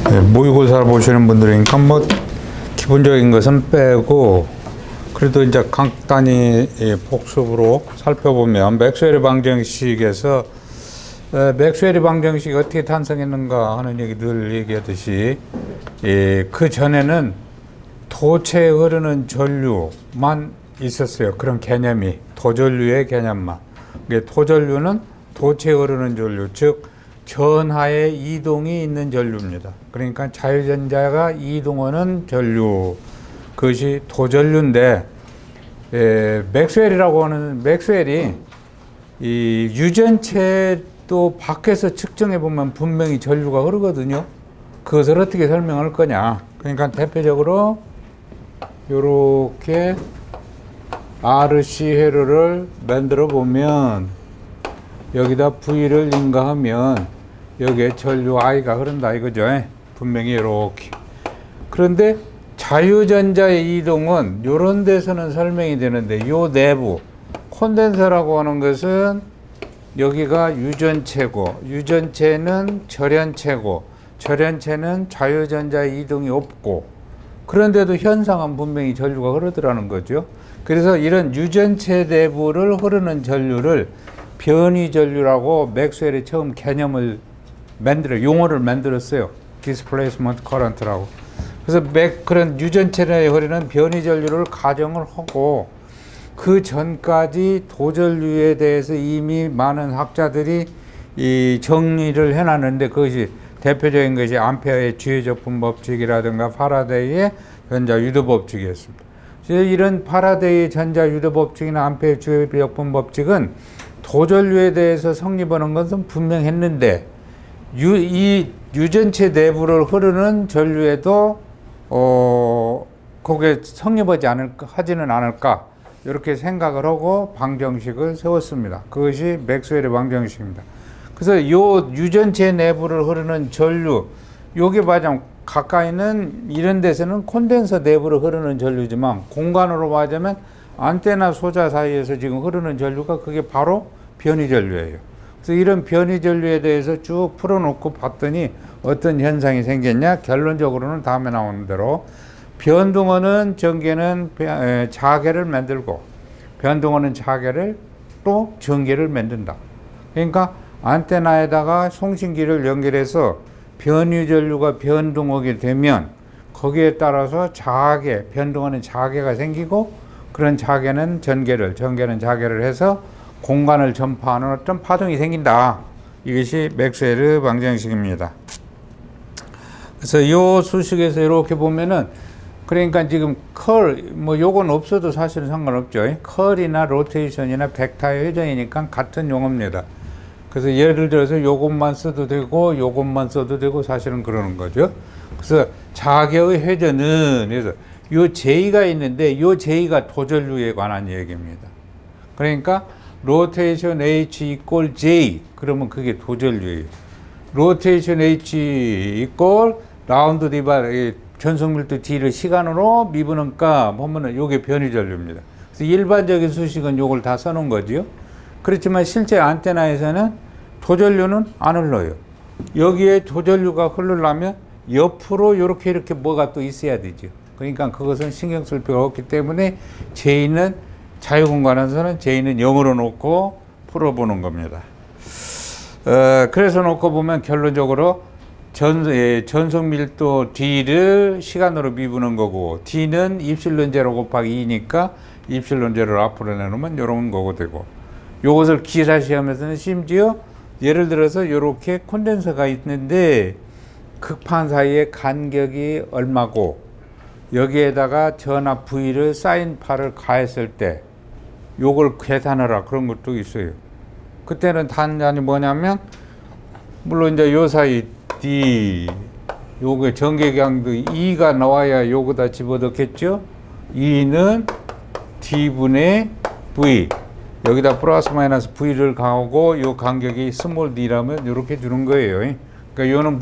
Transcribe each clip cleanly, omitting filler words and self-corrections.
네, 모의고사 보시는 분들이니까 뭐 기본적인 것은 빼고 그래도 이제 간단히 복습으로 살펴보면 맥스웰의 방정식에서 맥스웰의 방정식이 어떻게 탄생했는가 하는 얘기 늘 얘기하듯이 그 전에는 도체에 흐르는 전류만 있었어요. 그런 개념이 도전류의 개념만. 도전류는 도체에 흐르는 전류, 즉 전하의 이동이 있는 전류입니다. 그러니까 자유전자가 이동하는 전류, 그것이 도전류인데 맥스웰이라고 하는 맥스웰이 이 유전체도 밖에서 측정해 보면 분명히 전류가 흐르거든요. 그것을 어떻게 설명할 거냐? 그러니까 대표적으로 이렇게 RC 회로를 만들어 보면 여기다 V를 인가하면 여기에 전류 I가 흐른다 이거죠. 분명히 이렇게. 그런데 자유전자의 이동은 이런 데서는 설명이 되는데 요 내부 콘덴서라고 하는 것은 여기가 유전체고 유전체는 절연체고 절연체는 자유전자의 이동이 없고 그런데도 현상은 분명히 전류가 흐르더라는 거죠. 그래서 이런 유전체 내부를 흐르는 전류를 변위전류라고 맥스웰이 처음 개념을 용어를 만들었어요. Displacement Current라고. 그래서 그런 유전체 내에 흐르는 변위전류를 가정을 하고 그 전까지 도전류에 대해서 이미 많은 학자들이 이 정리를 해놨는데 그것이 대표적인 것이 암페어의 주의적분 법칙이라든가 파라데이의 전자 유도 법칙이었습니다. 이런 파라데이 전자 유도 법칙이나 암페어의 주의적분 법칙은 도전류에 대해서 성립하는 것은 분명했는데 이 유전체 내부를 흐르는 전류에도 그게 하지는 않을까 이렇게 생각을 하고 방정식을 세웠습니다. 그것이 맥스웰의 방정식입니다. 그래서 요 유전체 내부를 흐르는 전류, 요게 맞아 가까이는 이런 데서는 콘덴서 내부를 흐르는 전류지만 공간으로 맞으면 안테나 소자 사이에서 지금 흐르는 전류가 그게 바로 변위전류예요. 그래서 이런 변위전류에 대해서 쭉 풀어놓고 봤더니 어떤 현상이 생겼냐? 결론적으로는 다음에 나오는 대로 변동하는 전개는 자개를 만들고 변동하는 자개를 또 전개를 만든다. 그러니까 안테나에다가 송신기를 연결해서 변위전류가 변동하게 되면 거기에 따라서 변동하는 자개가 생기고 그런 자개는 전개는 자개를 해서 공간을 전파하는 어떤 파동이 생긴다. 이것이 맥스웰의 방정식입니다. 그래서 이 수식에서 이렇게 보면은 그러니까 지금 요건 없어도 사실은 상관없죠. 컬이나 로테이션이나 벡터의 회전이니까 같은 용어입니다. 그래서 예를 들어서 요것만 써도 되고 요것만 써도 되고 사실은 그러는 거죠. 그래서 자개의 회전은 그래서 요 J가 있는데 요 J가 도전류에 관한 얘기입니다. 그러니까 로테이션 H 이꼴 J 그러면 그게 도전류예요. 로테이션 H 이꼴 라운드 디바이 전속밀도 D를 시간으로 미분하니까 보면은 요게 변위전류입니다. 그래서 일반적인 수식은 요걸 다 써놓은 거지요. 그렇지만 실제 안테나에서는 도전류는 안 흘러요. 여기에 도전류가 흐르려면 옆으로 이렇게 뭐가 또 있어야 되죠. 그러니까 그것은 신경 쓸 필요가 없기 때문에 J는 자유공간에서는 J는 0으로 놓고 풀어보는 겁니다. 그래서 놓고 보면 결론적으로 전속밀도 D를 시간으로 미분한 거고 D는 입실론 제로 곱하기 2니까 입실론 제로를 앞으로 내놓으면 이런 거고 되고 요것을 기사 시험에서는 심지어 예를 들어서 이렇게 콘덴서가 있는데 극판 사이의 간격이 얼마고 여기에다가 전압 V를 사인 파를 가했을 때 요걸 계산하라 그런 것도 있어요. 그때는 단전이 뭐냐면 물론 이제 요 사이 D 요게 전개량도 2가 나와야 요거다 집어넣겠죠. 2는 D분의 V 여기다 플러스 마이너스 V를 가하고 요 간격이 스몰 d라면 이렇게 주는 거예요. 그러니까 요는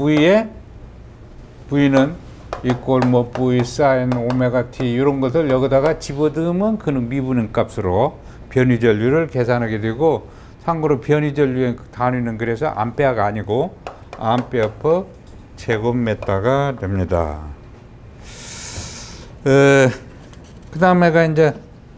V는 이꼴 뭐 V 사인 오메가 T 이런 것을 여기다가 집어넣으면 그는 미분의 값으로 변위전류를 계산하게 되고 참고로 변위전류의 단위는 그래서 암페어가 아니고 암페어 퍼 제곱미터가 됩니다. 그 다음에가 이제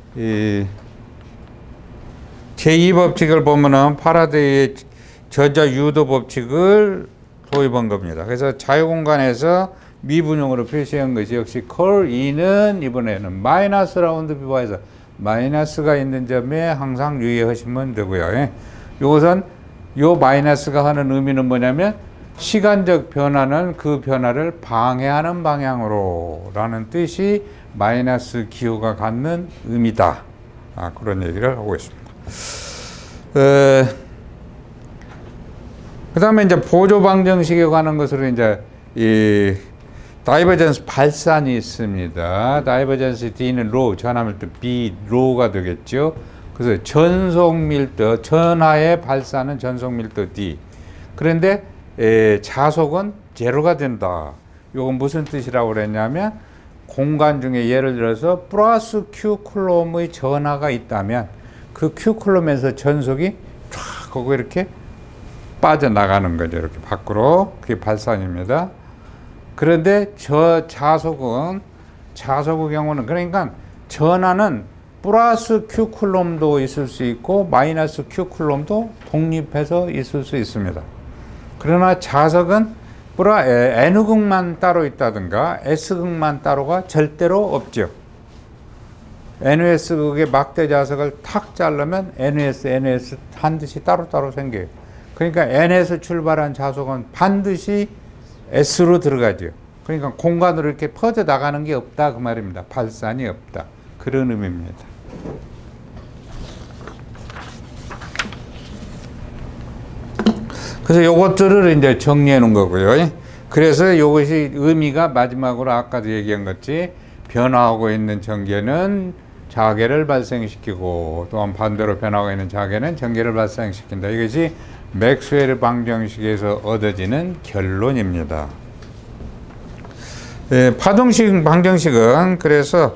제2법칙을 보면은 파라데이의 전자 유도 법칙을 도입한 겁니다. 그래서 자유공간에서 미분용으로 표시한 것이 역시 컬 E는 이번에는 마이너스 라운드 비바에서 마이너스가 있는 점에 항상 유의하시면 되고요. 이것은 요 마이너스가 하는 의미는 뭐냐면 시간적 변화는 그 변화를 방해하는 방향으로 라는 뜻이 마이너스 기호가 갖는 의미다. 그런 얘기를 하고 있습니다. 그 다음에 이제 보조 방정식에 관한 것으로 이제 이 다이버전스 발산이 있습니다. 다이버전스 D는 로, 전하밀도 B 로가 되겠죠. 그래서 전속밀도, 전하의 발산은 전속밀도 D. 그런데 자속은 제로가 된다. 이건 무슨 뜻이라고 그랬냐면 공간 중에 예를 들어서 플러스 Q 쿨롬의 전하가 있다면 그 Q 쿨롬에서 전속이 쫙 하고 이렇게 빠져나가는 거죠. 이렇게 밖으로. 그게 발산입니다. 그런데 자속의 경우는 그러니까 전하는 플러스 Q 쿨롬도 있을 수 있고 마이너스 Q 쿨롬도 독립해서 있을 수 있습니다. 그러나 자석은 N극만 따로 있다든가 S극만 따로가 절대로 없죠. NS극의 막대 자석을 탁 자르면 NS 반드시 따로따로 생겨요. 그러니까 N에서 출발한 자석은 반드시 S로 들어가죠. 그러니까 공간으로 이렇게 퍼져 나가는 게 없다 그 말입니다. 발산이 없다. 그런 의미입니다. 그래서 요것들을 이제 정리해 놓은 거고요. 그래서 이것이 의미가 마지막으로 아까도 얘기한 것이 변화하고 있는 전개는 자개를 발생시키고 또한 반대로 변화하고 있는 자개는 전개를 발생시킨다. 이것이 맥스웰 방정식에서 얻어지는 결론입니다. 파동식 방정식은 그래서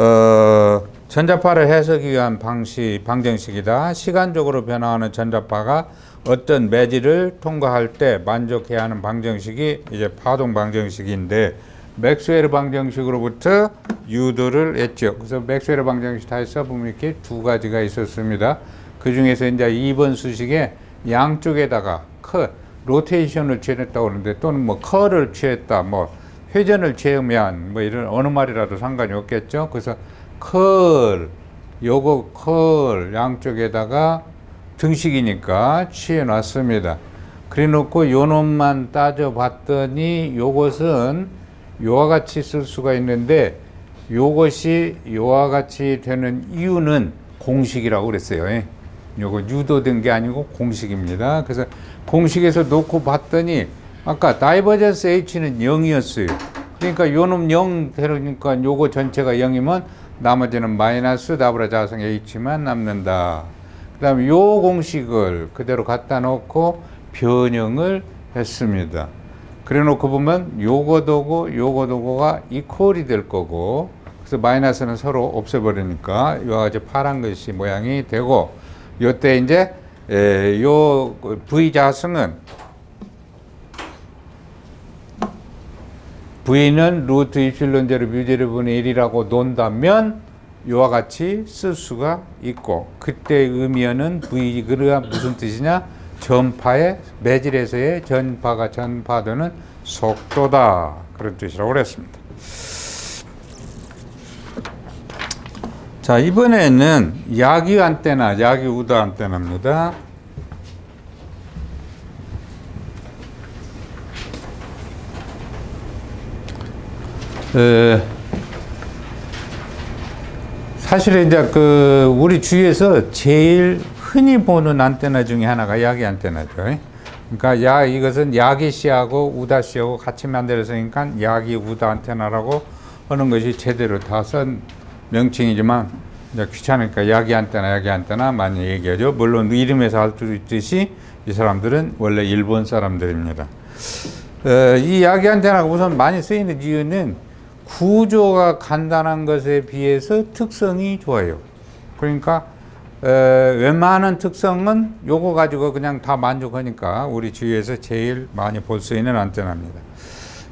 전자파를 해석하기 위한 방정식이다. 시간적으로 변화하는 전자파가 어떤 매질을 통과할 때 만족해야 하는 방정식이 이제 파동 방정식인데 맥스웰 방정식으로부터 유도를 했죠. 그래서 맥스웰 방정식 다 써보면 이렇게 두 가지가 있었습니다. 그 중에서 이제 2번 수식에 양쪽에다가 로테이션을 취했다고 그러는데 또는 뭐 커를 취했다, 뭐 회전을 취하면 뭐 이런 어느 말이라도 상관이 없겠죠. 그래서 요거 양쪽에다가 등식이니까 취해 놨습니다. 그래 놓고 요 놈만 따져 봤더니 요것은 요와 같이 쓸 수가 있는데 요것이 요와 같이 되는 이유는 공식이라고 그랬어요. 요거 유도된 게 아니고 공식입니다. 그래서 공식에서 놓고 봤더니 아까 다이버전스 H는 0이었어요. 그러니까 요놈 0 되니까 요거 전체가 0이면 나머지는 마이너스 더블 자성 H만 남는다. 그 다음에 요 공식을 그대로 갖다 놓고 변형을 했습니다. 그래 놓고 보면 요거도가 이퀄이 될 거고, 그래서 마이너스는 서로 없애버리니까 이와 같이 파란 것이 모양이 되고, 요때 이제 요 V 자승은 V는 루트 입실론 제로 뮤 제로 분의 1이라고 논다면 요와 같이 쓸 수가 있고, 그때의 의미는 V가 무슨 뜻이냐? 전파의 매질에서의 전파가 전파되는 속도다. 그런 뜻이라고 그랬습니다. 자, 이번에는 야기 안테나, 야기 우드 안테나입니다. 사실은 이제 우리 주위에서 제일 흔히 보는 안테나 중에 하나가 야기 안테나죠. 그러니까 이것은 야기씨하고 우다씨하고 같이 만들어서니까 야기 우다 안테나라고 하는 것이 제대로 다 쓴 명칭이지만 이제 귀찮으니까 야기 안테나 많이 얘기하죠. 물론 이름에서 알 수 있듯이 이 사람들은 원래 일본 사람들입니다. 이 야기 안테나가 우선 많이 쓰이는 이유는 구조가 간단한 것에 비해서 특성이 좋아요. 그러니까 웬만한 특성은 요거 가지고 그냥 다 만족하니까 우리 주위에서 제일 많이 볼 수 있는 안테나입니다.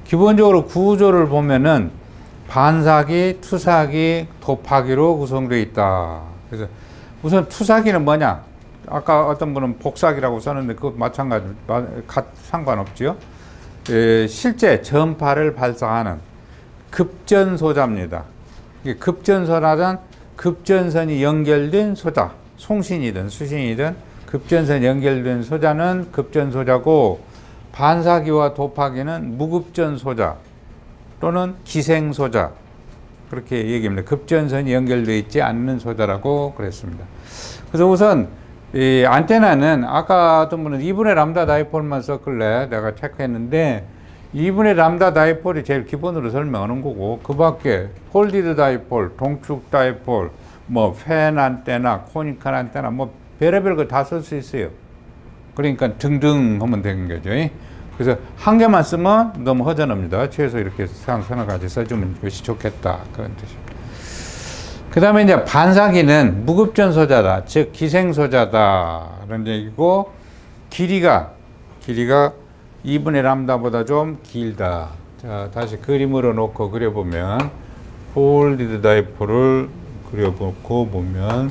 기본적으로 구조를 보면은 반사기, 투사기, 도파기로 구성되어 있다. 그래서 우선 투사기는 뭐냐? 아까 어떤 분은 복사기라고 썼는데 그것 마찬가지, 상관없죠. 실제 전파를 발사하는 급전소자입니다. 급전소자는 급전선이 연결된 소자, 송신이든 수신이든 급전선이 연결된 소자는 급전소자고, 반사기와 도파기는 무급전소자 또는 기생소자, 그렇게 얘기합니다. 급전선이 연결되어 있지 않는 소자라고 그랬습니다. 그래서 우선 이 안테나는 아까 어떤 분은 2분의 람다 다이폴만 썼길래 내가 체크했는데 2분의 람다 다이폴이 제일 기본으로 설명하는 거고, 그 밖에 폴디드 다이폴, 동축 다이폴, 뭐 팬 안테나, 코니컬 안테나, 뭐 별의별 거 다 쓸 수 있어요. 그러니까 등등 하면 되는 거죠. 그래서 한 개만 쓰면 너무 허전합니다. 최소 이렇게 서너 가지 써주면 것이 좋겠다, 그런 뜻입니다. 그 다음에 이제 반사기는 무급전 소자다, 즉 기생 소자다, 그런 얘기고, 길이가 2분의 람다보다 좀 길다. 자, 다시 그림으로 놓고 그려보면, 폴디드 다이폴을 그려보고 보면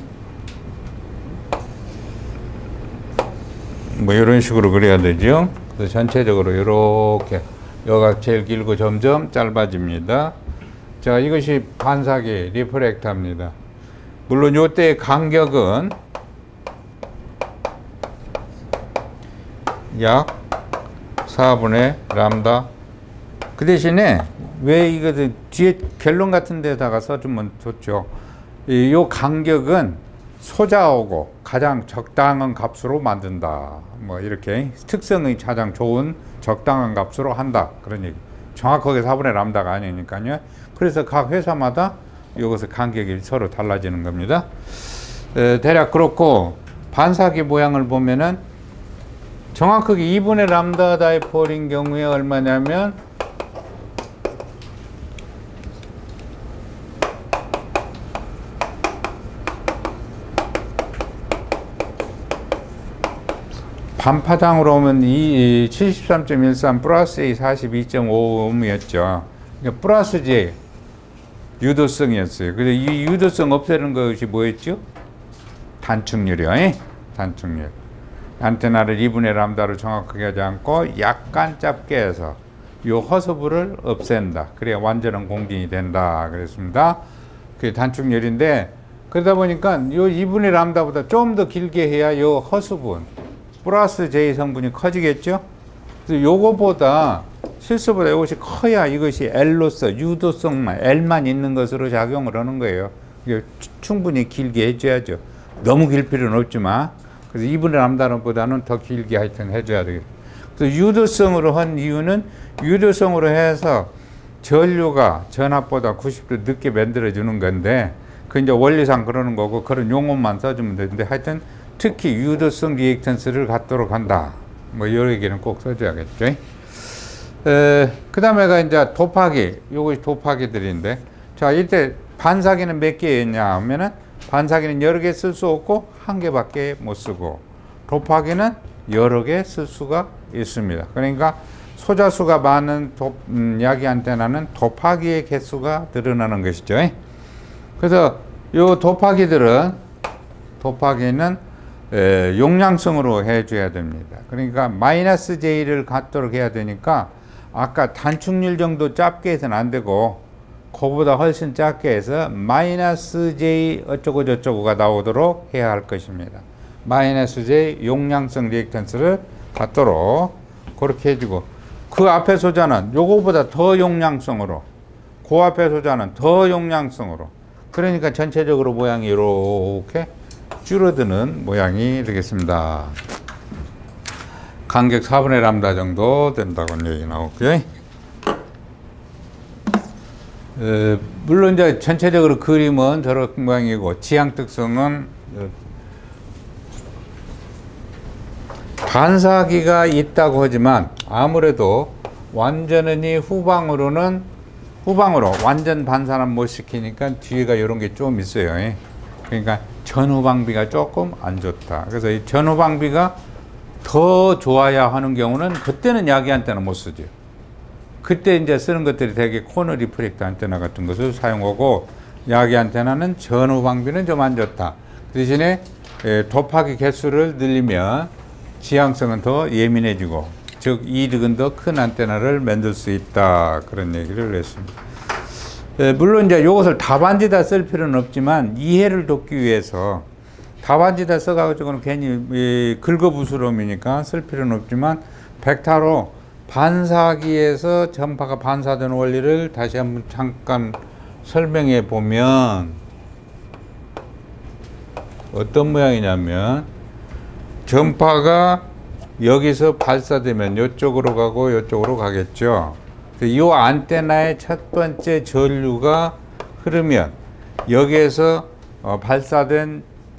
뭐 이런 식으로 그려야 되죠. 그래서 전체적으로 이렇게 여기가 제일 길고 점점 짧아집니다. 자, 이것이 반사기 리프렉터입니다. 물론 이때의 간격은 약 4분의 람다. 그 대신에 왜 이거 뒤에 결론 같은 데다가 써주면 좋죠. 이 간격은 소자하고 가장 적당한 값으로 만든다. 뭐 이렇게 특성이 가장 좋은 적당한 값으로 한다, 그런 얘기. 정확하게 4분의 람다가 아니니까요. 그래서 각 회사마다 이것의 간격이 서로 달라지는 겁니다. 대략 그렇고, 반사기 모양을 보면은 정확하게 2분의 람다 다이폴인 경우에 얼마냐면 반파장으로 오면 이 73.13 플러스 A 42.5옴이었죠. 그러니까 플러스 J 유도성이었어요. 그래서 이 유도성 없애는 것이 뭐였죠? 단축률이요. 단축률. 안테나를 2분의 람다로 정확하게 하지 않고 약간 짧게 해서 이 허수부를 없앤다. 그래야 완전한 공진이 된다, 그랬습니다. 그게 단축률인데, 그러다 보니까 이 2분의 람다보다 좀 더 길게 해야 이 허수분 플러스 J 성분이 커지겠죠? 그래서 요거보다 실수보다 이것이 커야 이것이 L로서 유도성만, L만 있는 것으로 작용을 하는 거예요. 충분히 길게 해줘야죠. 너무 길 필요는 없지만, 그래서 2분의 람다보다는 더 길게 하여튼 해줘야 되겠죠. 그래서 유도성으로 한 이유는 유도성으로 해서 전류가 전압보다 90도 늦게 만들어주는 건데, 그 이제 원리상 그러는 거고, 그런 용어만 써주면 되는데, 하여튼 특히 유도성 리액턴스를 갖도록 한다. 뭐 여러 얘기는 꼭 써줘야겠죠. 그 다음에가 이제 도파기, 요것이 도파기들인데, 자, 이때 반사기는 몇 개였냐 하면은, 반사기는 여러 개 쓸 수 없고 한 개밖에 못 쓰고, 도파기는 여러 개 쓸 수가 있습니다. 그러니까 소자수가 많은 야기 안테나는 도파기의 개수가 늘어나는 것이죠. 그래서 요 도파기는 용량성으로 해줘야 됩니다. 그러니까 마이너스 J를 갖도록 해야 되니까, 아까 단축률 정도 짧게 해서는 안 되고 그보다 훨씬 작게 해서 마이너스 J 어쩌고 저쩌고가 나오도록 해야 할 것입니다. 마이너스 J 용량성 리액턴스를 갖도록 그렇게 해주고, 그 앞에 소자는 요거보다 더 용량성으로, 그 앞에 소자는 더 용량성으로, 그러니까 전체적으로 모양이 이렇게 줄어드는 모양이 되겠습니다. 간격 4분의 람다 정도 된다고 얘기 나오고요. 물론 이제 전체적으로 그림은 저런 모양이고, 지향 특성은 반사기가 있다고 하지만 아무래도 완전히 후방으로 완전 반사는 못 시키니까 뒤에가 이런 게 좀 있어요. 그러니까 전후방비가 조금 안 좋다. 그래서 이 전후방비가 더 좋아야 하는 경우는 그때는 야기한테는 못 쓰죠. 그때 이제 쓰는 것들이 되게 코너 리프렉터 안테나 같은 것을 사용하고, 야기 안테나는 전후 방비는 좀 안 좋다. 그 대신에 도파기 개수를 늘리면 지향성은 더 예민해지고, 즉 이득은 더 큰 안테나를 만들 수 있다. 그런 얘기를 했습니다. 물론 이제 이것을 답안지다 쓸 필요는 없지만 이해를 돕기 위해서 답안지다 써가지고는 괜히 긁어부스럼이니까 쓸 필요는 없지만 벡터로 반사기에서 전파가 반사되는 원리를 다시 한번 잠깐 설명해 보면 어떤 모양이냐면, 전파가 여기서 발사되면 이쪽으로 가고 이쪽으로 가겠죠. 이 안테나의 첫 번째 전류가 흐르면 여기에서 발사된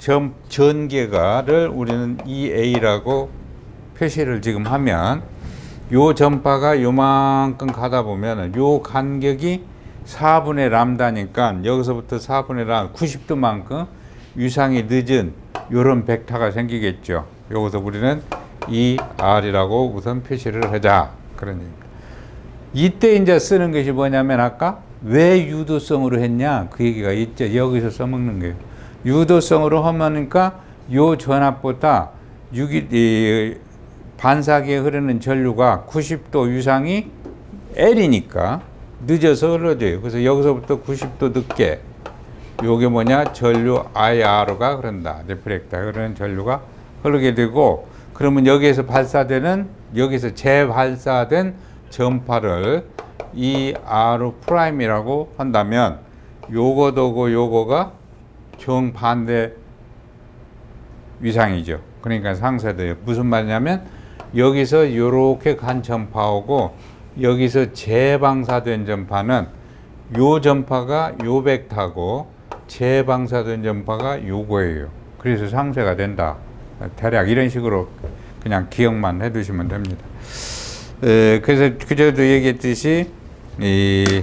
전개가를 우리는 EA라고 표시를 지금 하면, 요 전파가 요만큼 가다 보면 요 간격이 4분의 람다니까 여기서부터 4분의 람 90도만큼 위상이 늦은 요런 벡터가 생기겠죠. 여기서 우리는 ER이라고 우선 표시를 하자. 그런 얘기입니다. 이때 이제 쓰는 것이 뭐냐면, 아까 왜 유도성으로 했냐 그 얘기가 있죠. 여기서 써먹는 거예요. 유도성으로 하니까 요 전압보다 반사기에 흐르는 전류가 90도 위상이 L이니까 늦어서 흘러져요. 그래서 여기서부터 90도 늦게, 요게 뭐냐, 전류 IR가 흐른다. 리프렉터 흐르는 전류가 흐르게 되고, 그러면 여기에서 발사되는, 여기서 재발사된 전파를 ER 프라임이라고 한다면, 요거도고 요거가 정반대 위상이죠. 그러니까 상쇄돼요. 무슨 말이냐면, 여기서 요렇게 간 전파하고 여기서 재방사된 전파는 요 전파가 요 벡터고 재방사된 전파가 요거예요. 그래서 상쇄가 된다. 대략 이런 식으로 그냥 기억만 해두시면 됩니다. 그래서 그저도 얘기했듯이 이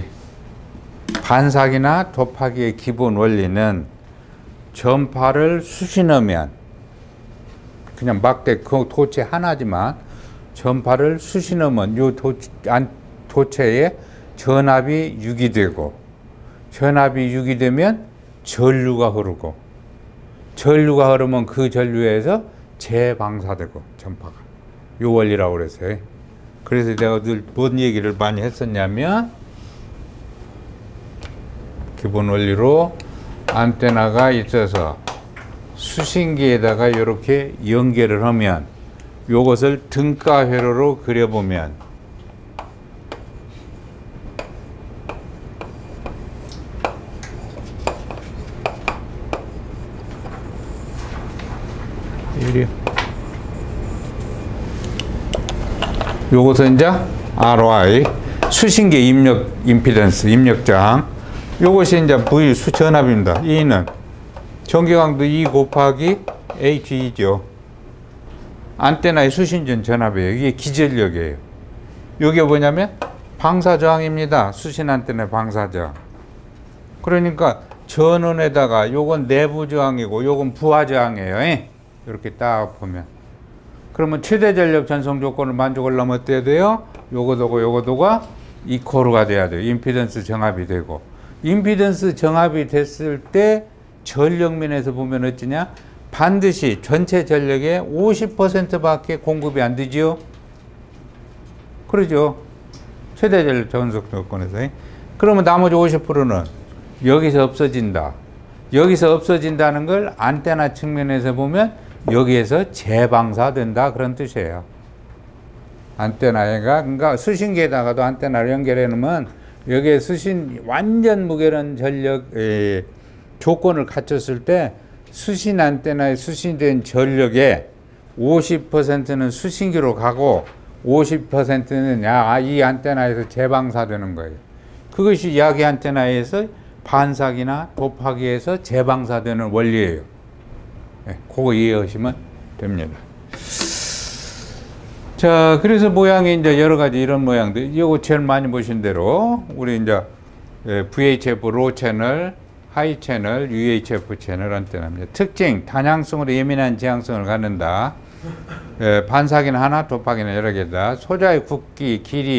반사기나 도파기의 기본 원리는 전파를 수신하면, 그냥 막대 도체 하나지만 전파를 수신하면 요 도체에 전압이 유기되고, 전압이 유기되면 전류가 흐르고, 전류가 흐르면 그 전류에서 재방사되고 전파가, 요 원리라고 그랬어요. 그래서 내가 늘 뭔 얘기를 많이 했었냐면, 기본 원리로 안테나가 있어서 수신기에다가 이렇게 연결을 하면, 요것을 등가 회로로 그려보면 요것은 이제 RY 수신기 입력 임피던스, 입력 저항. 요것이 이제 V 수전압입니다. E는 전기강도 E 곱하기 H이죠. 안테나의 수신전 전압이에요. 이게 기전력이에요. 이게 뭐냐면 방사저항입니다. 수신 안테나의 방사저항. 그러니까 전원에다가 요건 내부 저항이고 요건 부하 저항이에요. 이렇게 딱 보면. 그러면 최대 전력 전송 조건을 만족하려면 어때야 돼요? 요거도고 요거도가 이퀄가 돼야 돼요. 임피던스 정합이 되고. 임피던스 정합이 됐을 때 전력면에서 보면 어찌냐? 반드시 전체 전력의 50%밖에 공급이 안 되지요. 그러죠. 최대 전력 전송 조건에서. 그러면 나머지 50%는 여기서 없어진다. 여기서 없어진다는 걸 안테나 측면에서 보면 여기에서 재방사된다, 그런 뜻이에요. 안테나가, 그러니까 수신기에다가도 안테나를 연결해 놓으면 여기에 완전 무결한 전력 조건을 갖췄을 때 수신 안테나에 수신된 전력의 50%는 수신기로 가고 50%는 이 안테나에서 재방사되는 거예요. 그것이 야기 안테나에서 반사기나 도파기에서 재방사되는 원리예요. 그거 이해하시면 됩니다. 자, 그래서 모양이 이제 여러 가지 이런 모양들. 이거 제일 많이 보신 대로 우리 이제 VHF 로 채널, 하이 채널, UHF 채널 안테나입니다. 특징, 단양성으로 예민한 지향성을 갖는다. 반사기는 하나, 도파기는 여러 개다. 소자의 굵기, 길이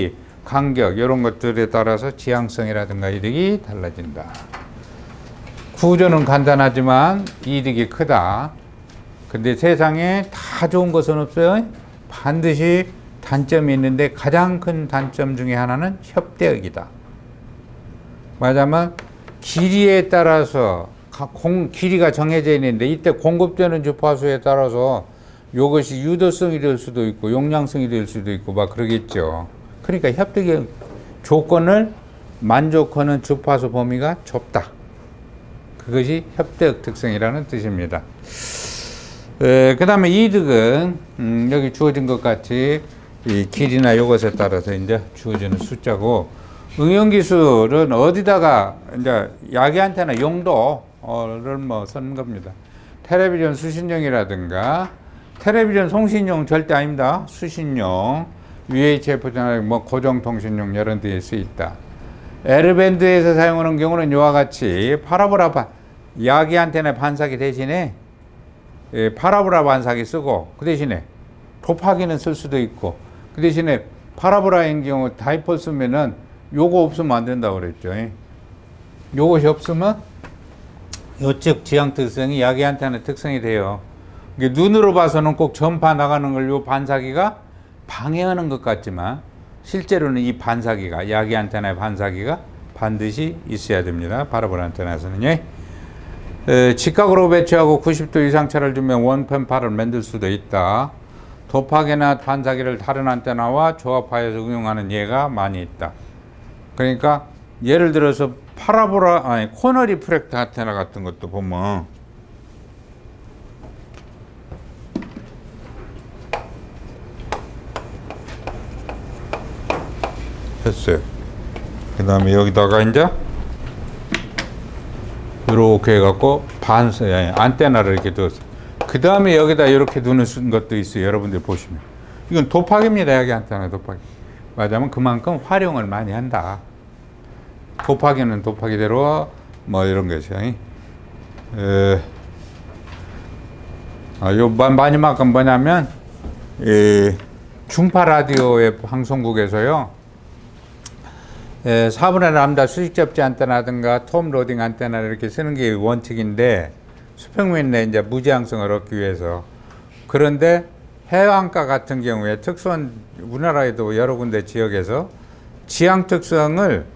간격 이런 것들에 따라서 지향성이라든가 이득이 달라진다. 구조는 간단하지만 이득이 크다. 근데 세상에 다 좋은 것은 없어요. 반드시 단점이 있는데 가장 큰 단점 중에 하나는 협대역이다. 말하자면 길이에 따라서 길이가 정해져 있는데 이때 공급되는 주파수에 따라서 이것이 유도성이 될 수도 있고 용량성이 될 수도 있고 막 그러겠죠. 그러니까 협대역 조건을 만족하는 주파수 범위가 좁다. 그것이 협대역 특성이라는 뜻입니다. 그 다음에 이득은 여기 주어진 것 같이 이 길이나 이것에 따라서 이제 주어지는 숫자고, 응용기술은 어디다가 이제 야기 안테나 용도를 뭐 쓰는 겁니다. 텔레비전 수신용이라든가, 텔레비전 송신용 절대 아닙니다. 수신용, UHF나 뭐 고정통신용 이런 데에 쓰있다. L밴드에서 사용하는 경우는 이와 같이 파라보라 야기 안테나 반사기 대신에 파라보라 반사기 쓰고, 그 대신에 곱하기는 쓸 수도 있고, 그 대신에 파라보라인 경우 다이폴 쓰면은 요거 없으면 안 된다고 그랬죠. 요것이 없으면 요쪽 지향 특성이 야기 안테나 특성이 돼요. 눈으로 봐서는 꼭 전파 나가는 걸 요 반사기가 방해하는 것 같지만 실제로는 이 반사기가, 야기 안테나의 반사기가 반드시 있어야 됩니다. 파라보라 안테나에서는요. 직각으로 배치하고 90도 이상차를 주면 원편파를 만들 수도 있다. 도파기나 반사기를 다른 안테나와 조합하여서 응용하는 예가 많이 있다. 그러니까 예를 들어서 코너 리프렉터 안테나 같은 것도 보면 했어요. 그 다음에 여기다가 이제 이렇게 해갖고 안테나를 이렇게 뒀어요. 그 다음에 여기다 이렇게 두는 것도 있어요. 여러분들 보시면 이건 도파기입니다. 여기 안테나 도파기. 맞으면 그만큼 활용을 많이 한다. 도파기는 도파기대로 뭐 이런 것이요. 요 마지막은 뭐냐면 중파 라디오의 방송국에서요. 4분의 람다 수직 접지 안테나든가 톰 로딩 안테나를 이렇게 쓰는 게 원칙인데, 수평면 내 이제 무지향성을 얻기 위해서. 그런데 해안가 같은 경우에 특수한, 우리나라에도 여러 군데 지역에서 지향 특성을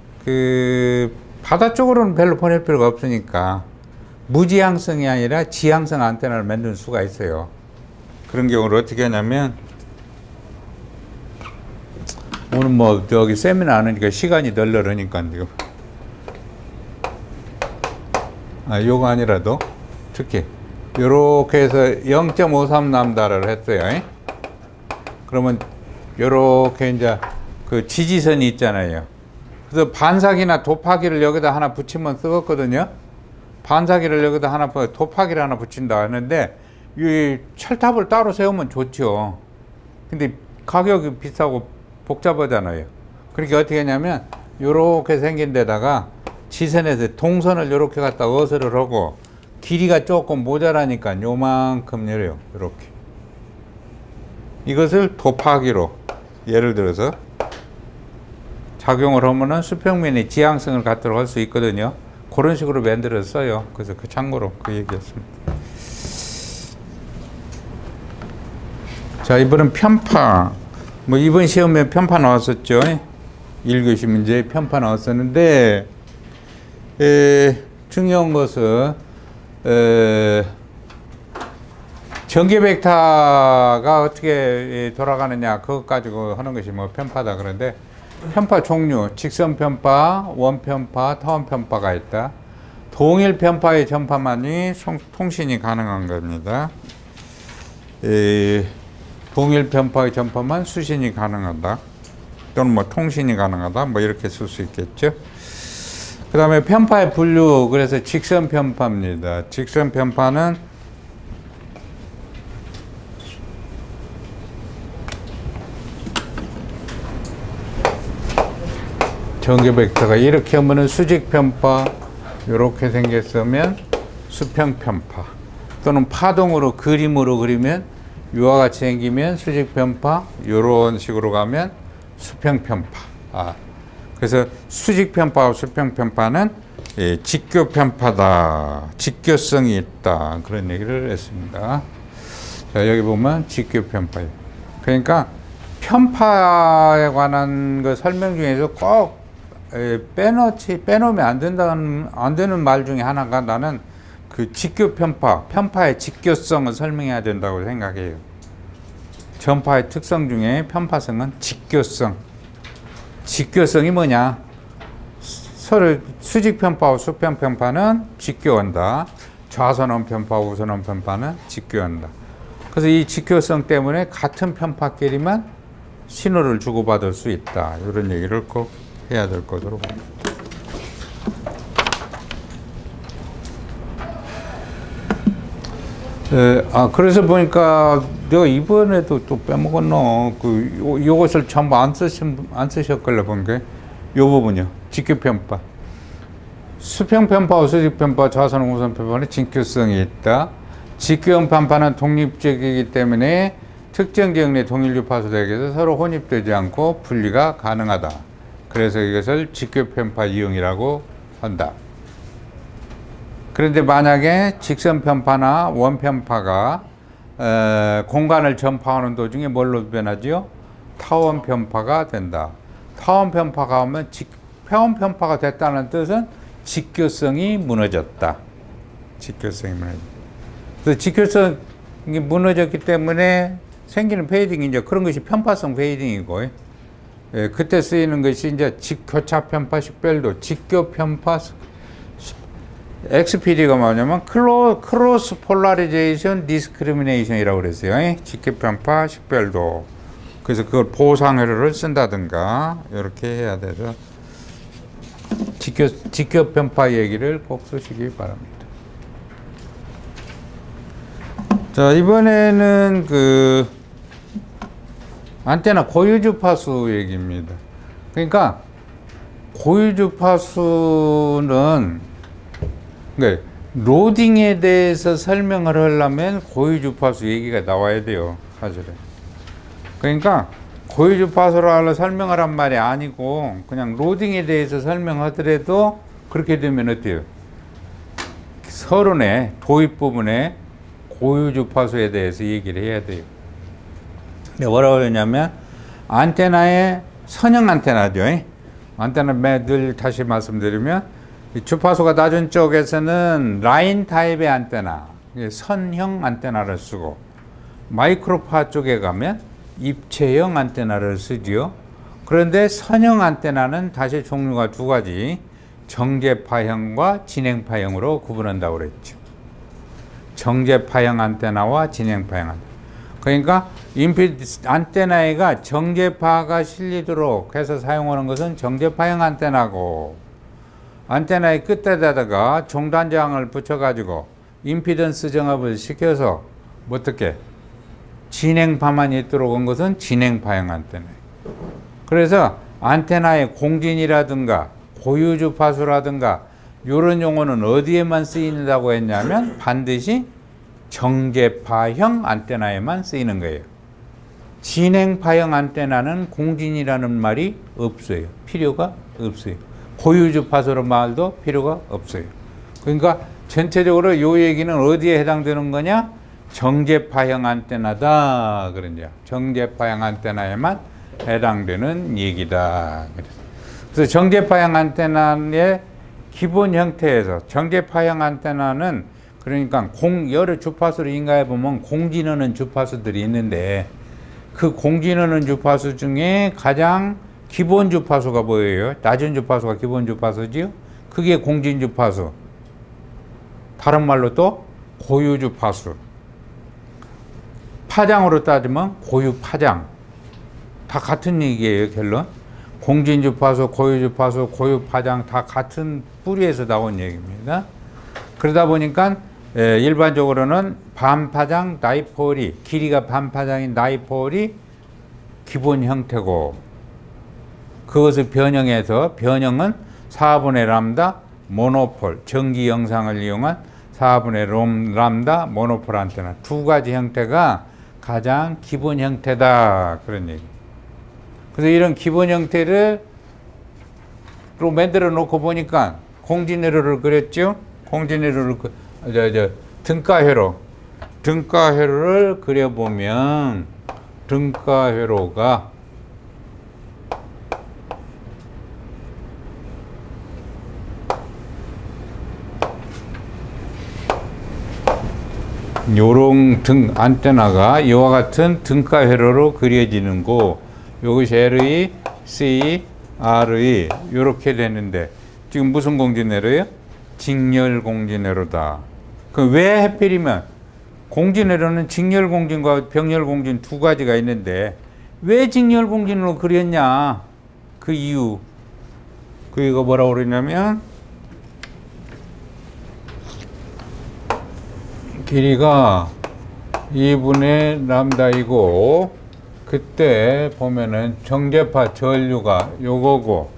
바다 쪽으로는 별로 보낼 필요가 없으니까 무지향성이 아니라 지향성 안테나를 만들 수가 있어요. 그런 경우를 어떻게 하냐면, 오늘 뭐 저기 세미나 안 하니까 시간이 널널하니까 요거 아니라도 특히 요렇게 해서 0.53 람다를 했어요. 그러면 요렇게 이제 그 지지선이 있잖아요. 그래서 반사기나 도파기를 여기다 하나 붙이면 쓰겠거든요. 반사기를 여기다 하나, 도파기를 하나 붙인다 하는데 이 철탑을 따로 세우면 좋죠. 근데 가격이 비싸고 복잡하잖아요. 그러니까 어떻게 하냐면 요렇게 생긴 데다가 지선에서 동선을 요렇게 갖다 어설을 하고, 길이가 조금 모자라니까 요만큼 내려요. 요렇게. 이것을 도파기로 예를 들어서 작용을 하면은 수평면의 지향성을 갖도록 할 수 있거든요. 그런 식으로 만들어서 써요. 그래서 참고로 그 얘기였습니다. 자, 이번엔 편파. 뭐 이번 시험에 편파 나왔었죠. 1교시 문제에 편파 나왔었는데, 중요한 것은 전기 벡터가 어떻게 돌아가느냐 그것 가지고 하는 것이 뭐 편파다. 그런데 편파 종류, 직선 편파, 원 편파, 타원 편파가 있다. 동일 편파의 전파만이 통신이 가능한 겁니다. 동일 편파의 전파만 수신이 가능하다. 또는 뭐 통신이 가능하다. 뭐 이렇게 쓸 수 있겠죠. 그 다음에 편파의 분류, 그래서 직선 편파입니다. 직선 편파는 전기 벡터가 이렇게 하면은 수직 편파, 이렇게 생겼으면 수평 편파, 또는 파동으로 그림으로 그리면 이와 같이 생기면 수직 편파, 이런 식으로 가면 수평 편파. 그래서 수직 편파와 수평 편파는 직교 편파다. 직교성이 있다. 그런 얘기를 했습니다. 자, 여기 보면 직교 편파. 그러니까 편파에 관한 그 설명 중에서 꼭 빼놓으면 안 되는 말 중에 하나가 나는 그 직교 편파, 편파의 직교성을 설명해야 된다고 생각해요. 전파의 특성 중에 편파성은 직교성. 직교성이 뭐냐? 서로 수직 편파와 수평 편파는 직교한다. 좌선원 편파, 우선원 편파는 직교한다. 그래서 이 직교성 때문에 같은 편파끼리만 신호를 주고받을 수 있다. 이런 얘기를 꼭 해야 될 것으로 봅니다. 그래서 보니까 내가 이번에도 또 빼먹었노. 요것을 전부 안 쓰셨길래 본 게 요 부분이요. 직교편파. 수평편파와 수직편파, 좌선, 우선 편파는 직교성이 있다. 직교형 편파는 독립적이기 때문에 특정 지역 내 동일 주파수 대역에서 서로 혼입되지 않고 분리가 가능하다. 그래서 이것을 직교편파 이용이라고 한다. 그런데 만약에 직선 편파나 원 편파가 공간을 전파하는 도중에 뭘로 변하지요? 타원 편파가 된다. 타원 편파가 오면 타원 편파가 됐다는 뜻은 직교성이 무너졌다. 직교성이 무너졌다. 그래서 직교성이 무너졌기 때문에 생기는 페이딩이죠. 그런 것이 편파성 페이딩이고, 그때 쓰이는 것이 이제 교차 편파 식별도, 직교 편파 XPD가 뭐냐면 크로스 폴라리제이션 디스크리미네이션이라고 그랬어요. 직교 편파 식별도. 그래서 그걸 보상회로를 쓴다든가 이렇게 해야 돼서 직교 편파 얘기를 꼭 쓰시기 바랍니다. 자, 이번에는 그 안테나 고유주파수 얘기입니다. 그러니까 고유주파수는 로딩에 대해서 설명을 하려면 고유주파수 얘기가 나와야 돼요, 사실은. 그러니까 고유주파수로 설명을 한 말이 아니고 그냥 로딩에 대해서 설명하더라도 그렇게 되면 어때요? 서론의 도입 부분에 고유주파수에 대해서 얘기를 해야 돼요. 근데 뭐라고 그러냐면 안테나의 선형 안테나죠. 안테나 늘 다시 말씀드리면 주파수가 낮은 쪽에서는 라인 타입의 안테나, 선형 안테나를 쓰고 마이크로파 쪽에 가면 입체형 안테나를 쓰지요. 그런데 선형 안테나는 다시 종류가 두 가지, 정제파형과 진행파형으로 구분한다고 그랬죠. 정제파형 안테나와 진행파형 안테나. 그러니까 안테나가 정제파가 실리도록 해서 사용하는 것은 정제파형 안테나고, 안테나의 끝에다가 종단장을 붙여가지고 임피던스 정합을 시켜서 어떻게 진행파만 있도록 한 것은 진행파형 안테나예요. 그래서 안테나의 공진이라든가 고유주파수라든가 이런 용어는 어디에만 쓰인다고 했냐면 반드시 정제파형 안테나에만 쓰이는 거예요. 진행파형 안테나는 공진이라는 말이 없어요. 필요가 없어요. 고유주파수로 말도 필요가 없어요. 그러니까 전체적으로 이 얘기는 어디에 해당되는 거냐? 정제파형 안테나다. 그러냐. 정제파형 안테나에만 해당되는 얘기다. 그래서 정제파형 안테나의 기본 형태에서 정제파형 안테나는 그러니까 여러 주파수를 인가해 보면 공진하는 주파수들이 있는데 그 공진하는 주파수 중에 가장 기본 주파수가 뭐예요? 낮은 주파수가 기본 주파수지요? 그게 공진 주파수. 다른 말로 또 고유 주파수. 파장으로 따지면 고유 파장. 다 같은 얘기예요, 결론. 공진 주파수, 고유 주파수, 고유 파장 다 같은 뿌리에서 나온 얘기입니다. 그러다 보니까 일반적으로는 반파장 다이폴이, 길이가 반파장인 다이폴이 기본 형태고, 그것을 변형해서, 변형은 4분의 람다 모노폴, 전기 영상을 이용한 4분의 람다 모노폴 안테나 두 가지 형태가 가장 기본 형태다. 그런 얘기. 그래서 이런 기본 형태를 로 만들어 놓고 보니까 공진회로를 그렸죠. 공진회로를 등가회로를 그려보면 등가회로가 요런 등 안테나가 이와 같은 등가회로로 그려지는 거. 요것이 LE, CE, RE 요렇게 되는데 지금 무슨 공진회로예요? 직렬공진회로다. 그럼 왜 하필이면 공진회로는 직렬공진과 병렬공진 두 가지가 있는데 왜 직렬공진으로 그렸냐? 그 이유. 그 이거 뭐라고 그러냐면 길이가 2분의 람다이고 그때 보면은 정제파 전류가 요거고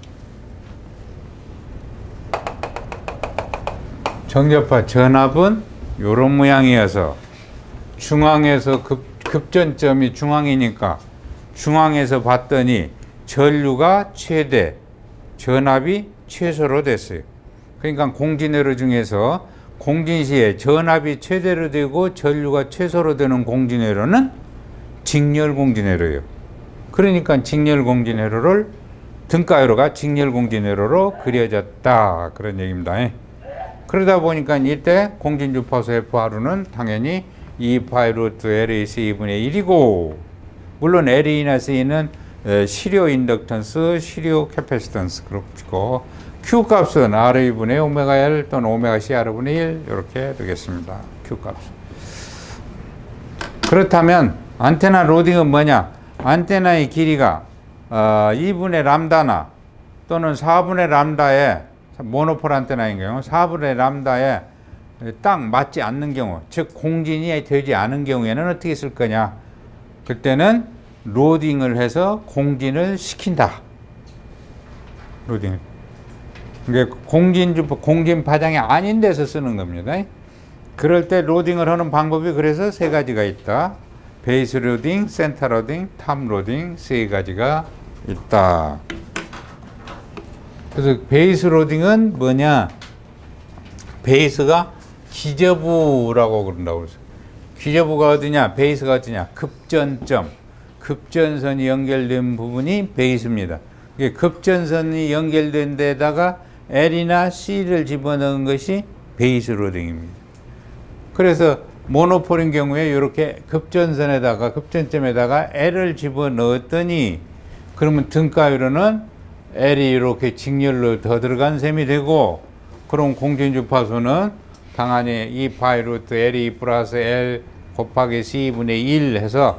정제파 전압은 요런 모양이어서 중앙에서 급전점이 중앙이니까 중앙에서 봤더니 전류가 최대, 전압이 최소로 됐어요. 그러니까 공진회로 중에서 공진시에 전압이 최대로 되고 전류가 최소로 되는 공진회로는 직렬공진회로예요. 그러니까 직렬공진회로를 등가회로가 직렬공진회로로 그려졌다 그런 얘기입니다. 그러다 보니까 이때 공진주파수 FR는 당연히 2파이 루트 LEC 2분의 1이고 물론 LE나 C는 시료 인덕턴스, 시료 캐패시턴스 그렇고 Q 값은 R2분의 오메가 L 또는 오메가 CR분의 1 이렇게 되겠습니다. Q 값은. 그렇다면 안테나 로딩은 뭐냐? 안테나의 길이가 2분의 람다나 또는 4분의 람다에 모노폴 안테나인 경우 4분의 람다에 딱 맞지 않는 경우 즉 공진이 되지 않은 경우에는 어떻게 쓸 거냐? 그때는 로딩을 해서 공진을 시킨다. 로딩. 그러니까 공진 파장이 아닌 데서 쓰는 겁니다. 그럴 때 로딩을 하는 방법이 그래서 세 가지가 있다. 베이스 로딩, 센터 로딩, 탑 로딩 세 가지가 있다. 그래서 베이스 로딩은 뭐냐? 베이스가 기저부라고 그런다고 그랬어요. 기저부가 어디냐? 베이스가 어디냐? 급전점. 급전선이 연결된 부분이 베이스입니다. 급전선이 연결된 데다가 L이나 C를 집어넣은 것이 베이스 로딩입니다. 그래서 모노폴인 경우에 이렇게 급전선에다가 급전점에다가 L을 집어넣었더니 그러면 등가회로는 L이 이렇게 직렬로 더 들어간 셈이 되고 그럼 공진주파수는 당연히 2파이 루트 LE 플러스 L 곱하기 C분의 1 해서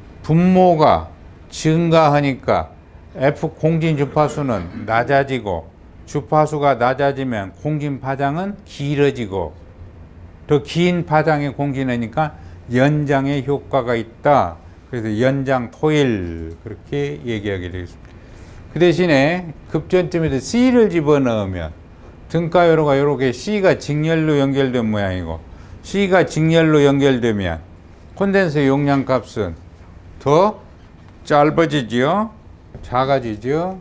분모가 증가하니까 F 공진주파수는 낮아지고 주파수가 낮아지면 공진파장은 길어지고 더 긴 파장의 공진하니까 연장의 효과가 있다. 그래서 연장 토일 그렇게 얘기하게 되겠습니다. 그 대신에 급전점에서 C를 집어넣으면 등가회로가 이렇게 C가 직렬로 연결된 모양이고 C가 직렬로 연결되면 콘덴서 용량 값은 더 짧아지죠. 작아지죠.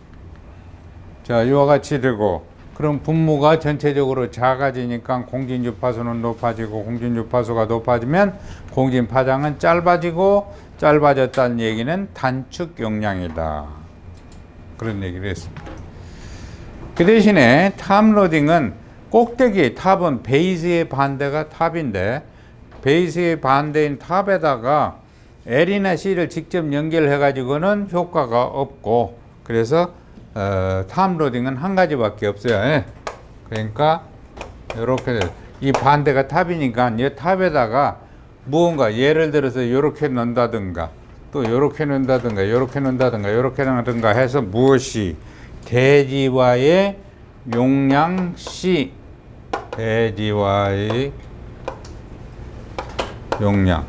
자, 이와 같이 되고 그럼 분모가 전체적으로 작아지니까 공진주파수는 높아지고 공진주파수가 높아지면 공진파장은 짧아지고 짧아졌다는 얘기는 단축 용량이다. 그런 얘기를 했습니다. 그 대신에 탑로딩은 꼭대기 탑은 베이스의 반대가 탑인데 베이스의 반대인 탑에다가 L이나 C를 직접 연결해 가지고는 효과가 없고 그래서 탑로딩은 한 가지밖에 없어요. 그러니까 이렇게 이 반대가 탑이니까 이 탑에다가 무언가 예를 들어서 이렇게 넣는다든가 또 이렇게 넣는다든가 이렇게 넣는다든가 이렇게 넣는다든가 해서 무엇이 대지와의 용량 C 대지와의 용량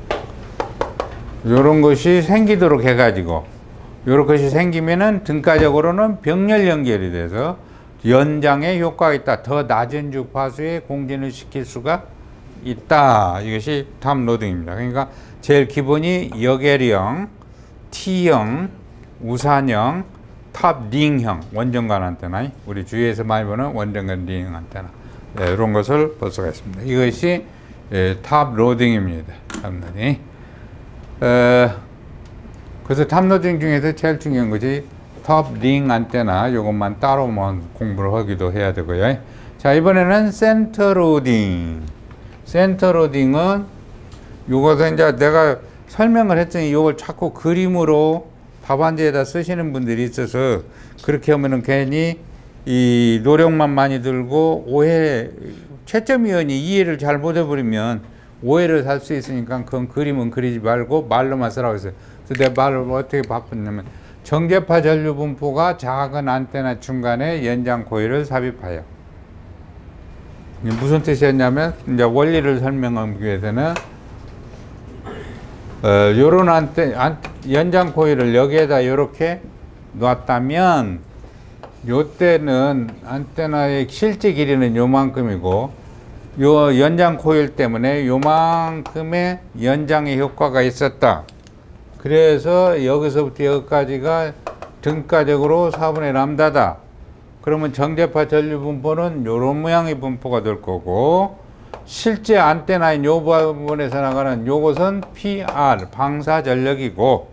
이런 것이 생기도록 해가지고 이런 것이 생기면은 등가적으로는 병렬 연결이 돼서 연장의 효과가 있다. 더 낮은 주파수에 공진을 시킬 수가 있다. 이것이 탑로딩입니다. 그러니까 제일 기본이 여계령, T형, 우산형, 탑 링형 원전관 안테나, 우리 주위에서 많이 보는 원전관 링 안테나, 네, 이런 것을 볼 수가 있습니다. 이것이 탑 로딩입니다. 탑 로딩. 그래서 탑 로딩 중에서 제일 중요한 것이 탑 링 안테나, 이것만 따로 공부를 하기도 해야 되고요. 자, 이번에는 센터 로딩. 센터 로딩은 이것은 이제 내가 설명을 했더니 이걸 자꾸 그림으로 답안지에다 쓰시는 분들이 있어서 그렇게 하면은 괜히 이 노력만 많이 들고 채점위원이 이해를 잘 못해버리면 오해를 살 수 있으니까 그건 그림은 그리지 말고 말로만 쓰라고 했어요. 그래서 내 말을 어떻게 바꿨냐면 정제파 전류 분포가 작은 안테나 중간에 연장 코일을 삽입하여. 무슨 뜻이었냐면 이제 원리를 설명하기 위해서는 요런 연장 코일을 여기에다 이렇게 놨다면 요때는 안테나의 실제 길이는 요만큼이고 요 연장 코일 때문에 요만큼의 연장의 효과가 있었다. 그래서 여기서부터 여기까지가 등가적으로 4분의 람다다. 그러면 정제파 전류 분포는 요런 모양의 분포가 될 거고, 실제 안테나인 요 부분에서 나가는 요것은 PR, 방사 전력이고,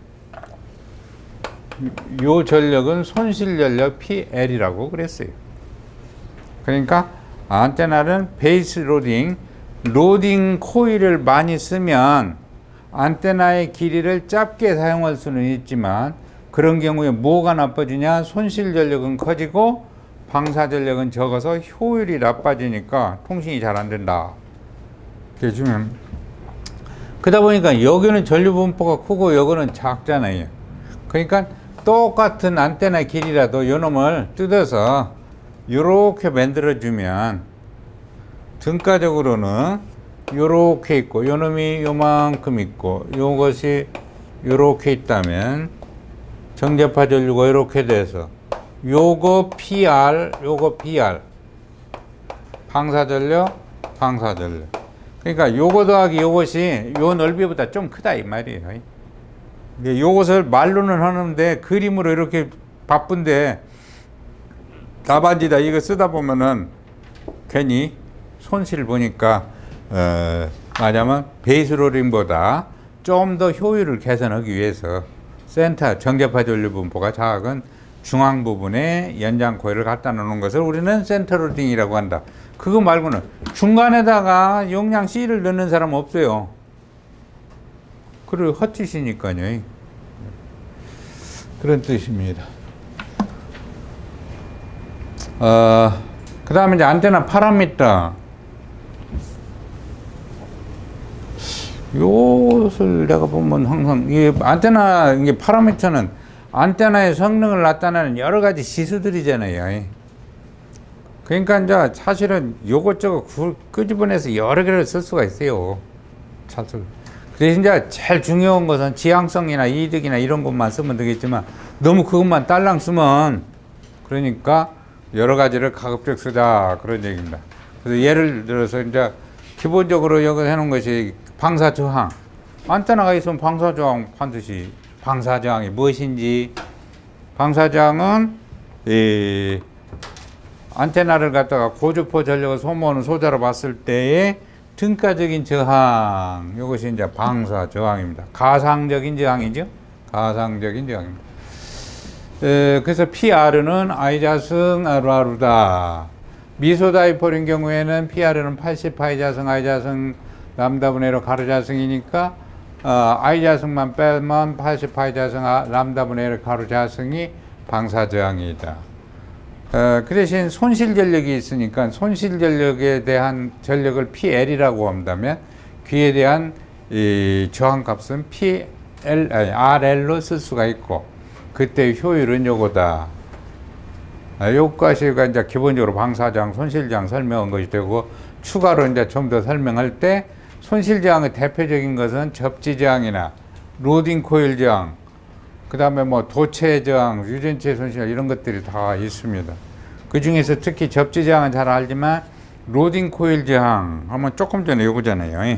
요 전력은 손실 전력 PL이라고 그랬어요. 그러니까 안테나는 베이스 로딩 코일을 많이 쓰면 안테나의 길이를 짧게 사용할 수는 있지만, 그런 경우에 뭐가 나빠지냐? 손실 전력은 커지고 방사 전력은 적어서 효율이 나빠지니까 통신이 잘 안 된다. 그게 중요합니다. 그러다 보니까 여기는 전류 분포가 크고 여기는 작잖아요. 그러니까 똑같은 안테나 길이라도 요놈을 뜯어서 요렇게 만들어주면 등가적으로는 요렇게 있고 요놈이 요만큼 있고 요것이 요렇게 있다면 정제파 전류가 이렇게 돼서 요거 PR, 요거 PR, 방사 전력, 방사 전력. 그러니까 요거 더하기 요것이 요 넓이보다 좀 크다 이 말이에요. 요것을 말로는 하는데 그림으로 이렇게 바쁜데 답안지다 이거 쓰다 보면은 괜히 손실 보니까 말하자면 베이스 로딩보다 좀 더 효율을 개선하기 위해서 센터 정제파 전류 분포가 작은 중앙 부분에 연장 코일을 갖다 놓는 것을 우리는 센터 로딩이라고 한다. 그거 말고는 중간에다가 용량 C를 넣는 사람 없어요. 그리고 헛짓이니까요. 그런 뜻입니다. 그 다음에 이제 안테나 파라미터. 요것을 내가 보면 항상 이 안테나 이게 파라미터는 안테나의 성능을 나타내는 여러 가지 지수들이잖아요. 그러니까 이제 사실은 요것저것 끄집어내서 여러 개를 쓸 수가 있어요. 그래서 이제 제일 중요한 것은 지향성이나 이득이나 이런 것만 쓰면 되겠지만 너무 그것만 딸랑 쓰면 그러니까 여러 가지를 가급적 쓰자 그런 얘기입니다. 그래서 예를 들어서 이제 기본적으로 여기 해놓은 것이 방사 저항. 안테나가 있으면 방사 저항 반드시 방사 저항이 무엇인지. 방사 저항은 이 안테나를 갖다가 고주파 전력을 소모하는 소자로 봤을 때의 등가적인 저항. 이것이 이제 방사 저항입니다. 가상적인 저항이죠. 가상적인 저항입니다. 그래서 PR는 I자승 RR다. 미소다이폴인 경우에는 PR는 80파이자승 I자승 람다분의 1로 가로자승이니까 I자승만 빼면 80파이자승 람다분의 1 가로자승이 방사저항이다. 그 대신 손실전력이 있으니까 손실전력에 대한 전력을 PL이라고 한다면 귀에 대한 이 저항값은 RL로 쓸 수가 있고 그때 효율은 요거다. 요까지가 이제 기본적으로 방사저항, 손실저항 설명한 것이 되고 추가로 이제 좀 더 설명할 때 손실저항의 대표적인 것은 접지저항이나 로딩 코일 저항, 그 다음에 뭐 도체 저항, 유전체 손실 이런 것들이 다 있습니다. 그 중에서 특히 접지저항은 잘 알지만 로딩 코일 저항 하면 조금 전에 요거잖아요.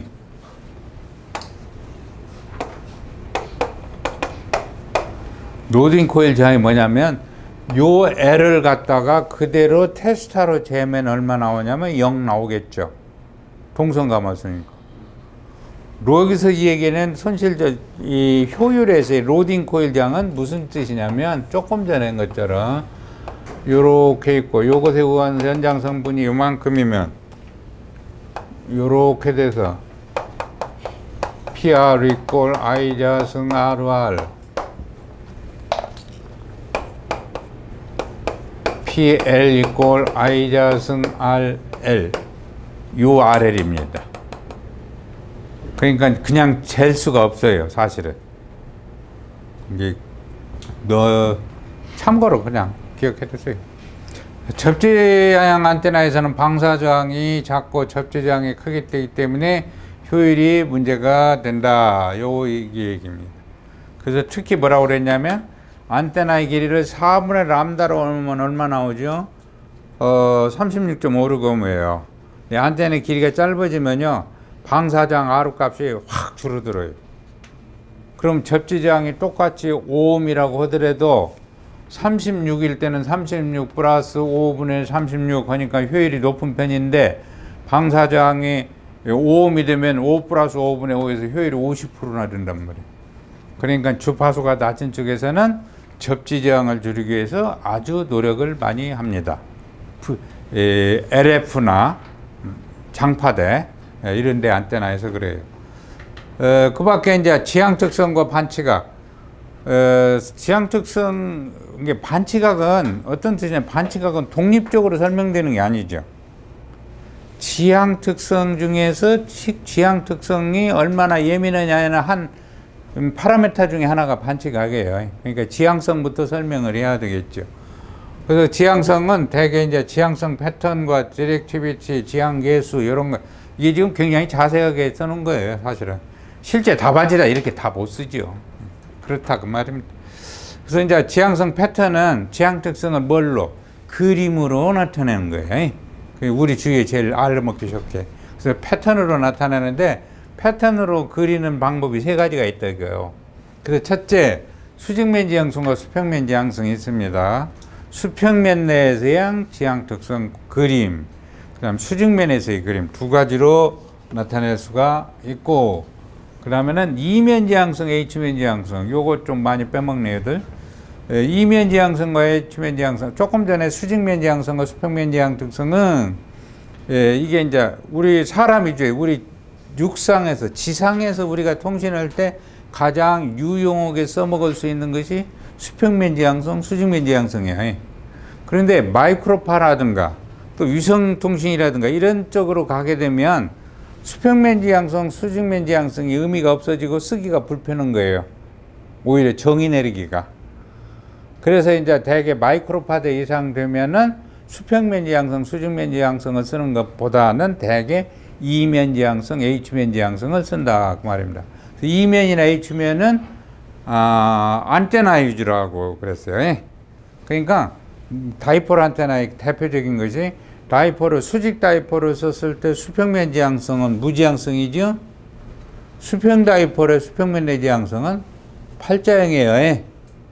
로딩 코일 저항이 뭐냐면 요 L을 갖다가 그대로 테스타로 재면 얼마 나오냐면 0 나오겠죠. 동선감았으니까. 여기서 이 얘기는 이 효율에서의 로딩 코일 저항은 무슨 뜻이냐면 조금 전에 한 것처럼 요렇게 있고 요것에 의한 연장 성분이 요만큼이면 요렇게 돼서 PR 이꼴 I 자승 RR PL 이꼴 I 자승 RL 요 RL입니다. 그러니까 그냥 잴 수가 없어요, 사실은. 이게 참고로 그냥 기억해 두세요. 접지형 안테나에서는 방사저항이 작고 접지저항이 크기 때문에 효율이 문제가 된다. 요 얘기입니다. 그래서 특히 뭐라고 그랬냐면 안테나의 길이를 4분의 람다로 오면 얼마 나오죠? 36.5르금이에요. 안테나의 길이가 짧아지면요 방사저항 R 값이 확 줄어들어요. 그럼 접지저항이 똑같이 5ohm이라고 하더라도 36일 때는 36 플러스 5분의 36 하니까 효율이 높은 편인데 방사저항이 5ohm이 되면 5 플러스 5분의 5에서 효율이 50%나 된단 말이에요. 그러니까 주파수가 낮은 쪽에서는 접지저항을 줄이기 위해서 아주 노력을 많이 합니다. LF나 장파대 이런 데 안테나에서 그래요. 그 밖에 이제 지향특성과 반치각. 지향특성, 이게 반치각은 어떤 뜻이냐면 반치각은 독립적으로 설명되는 게 아니죠. 지향특성 중에서 지향특성이 얼마나 예민하냐는 한 파라미터 중에 하나가 반치각이에요. 그러니까 지향성부터 설명을 해야 되겠죠. 그래서 지향성은 대개 이제 지향성 패턴과 디렉티비티, 지향계수 이런 거 이게 지금 굉장히 자세하게 써놓은 거예요, 사실은. 실제 답안지다 이렇게 다 못 쓰죠. 그렇다 그 말입니다. 그래서 이제 지향성 패턴은 지향특성을 뭘로? 그림으로 나타내는 거예요. 우리 주위에 제일 알먹기 좋게. 그래서 패턴으로 나타내는데 패턴으로 그리는 방법이 세 가지가 있다 이거예요. 그래서 첫째, 수직면 지향성과 수평면 지향성이 있습니다. 수평면 내에서의 지향특성 그림, 그 다음 수직면에서의 그림 두 가지로 나타낼 수가 있고, 그 다음에는 이면 지향성, H면 지향성, 요거 좀 많이 빼먹네 애들. 이면 지향성과 H면 지향성, 조금 전에 수직면 지향성과 수평면 지향특성은 이게 이제 우리 사람이죠. 우리 육상에서, 지상에서 우리가 통신할 때 가장 유용하게 써먹을 수 있는 것이 수평면 지향성, 수직면 지향성이에요. 그런데 마이크로파라든가 또 위성통신이라든가 이런 쪽으로 가게 되면 수평면 지향성, 수직면 지향성이 의미가 없어지고 쓰기가 불편한 거예요. 오히려 정의 내리기가. 그래서 이제 대개 마이크로파드 이상 되면은 수평면 지향성, 수직면 지향성을 쓰는 것보다는 대개 이면 지향성, H면 지향성을 쓴다 그 말입니다. 이면이나 H면은 안테나 위주라고 그랬어요. 그러니까 다이폴 안테나의 대표적인 것이 다이폴을 수직 다이폴을 썼을 때 수평면 지향성은 무지향성이죠. 수평 다이폴의 수평면 내 지향성은 팔자형이에요.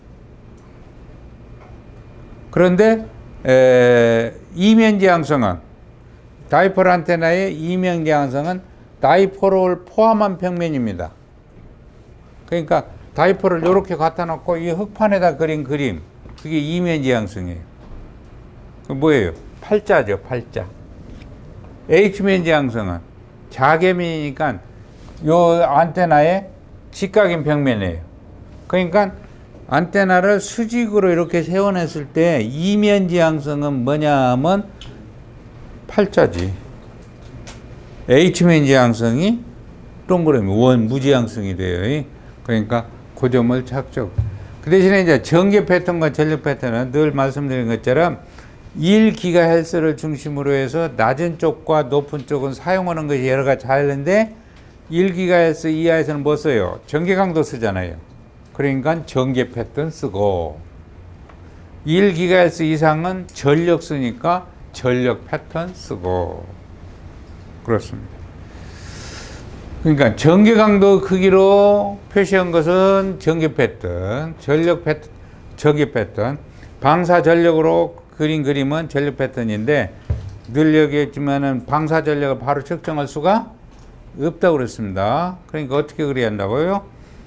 그런데 이면 지향성은 다이폴 안테나의 이면 지향성은 다이폴을 포함한 평면입니다. 그러니까 다이폴을 이렇게 갖다 놓고 이 흑판에다 그린 그림, 그게 이면 지향성이에요. 그 뭐예요? 팔자죠, 팔자. H면 지향성은 자개면이니까 요 안테나의 직각인 평면이에요. 그러니까 안테나를 수직으로 이렇게 세워냈을 때 이면 지향성은 뭐냐 하면 팔자지. H면 지향성이 동그라미 원 무지향성이 돼요. 그러니까 그 점을 착적. 그 대신에 이제 전개 패턴과 전력 패턴은 늘 말씀드린 것처럼 1GHz를 중심으로 해서 낮은 쪽과 높은 쪽은 사용하는 것이 여러 가지 다른데 1GHz 이하에서는 뭐 써요? 전개 강도 쓰잖아요. 그러니까 전개 패턴 쓰고 1GHz 이상은 전력 쓰니까 전력 패턴 쓰고 그렇습니다. 그러니까 전개 강도 크기로 표시한 것은 전개 패턴, 전력 패턴, 저기 패턴. 방사 전력으로 그린 그림은 전력 패턴인데 늘 얘기했지만은 방사 전력을 바로 측정할 수가 없다고 그랬습니다. 그러니까 어떻게 그려야 한다고요?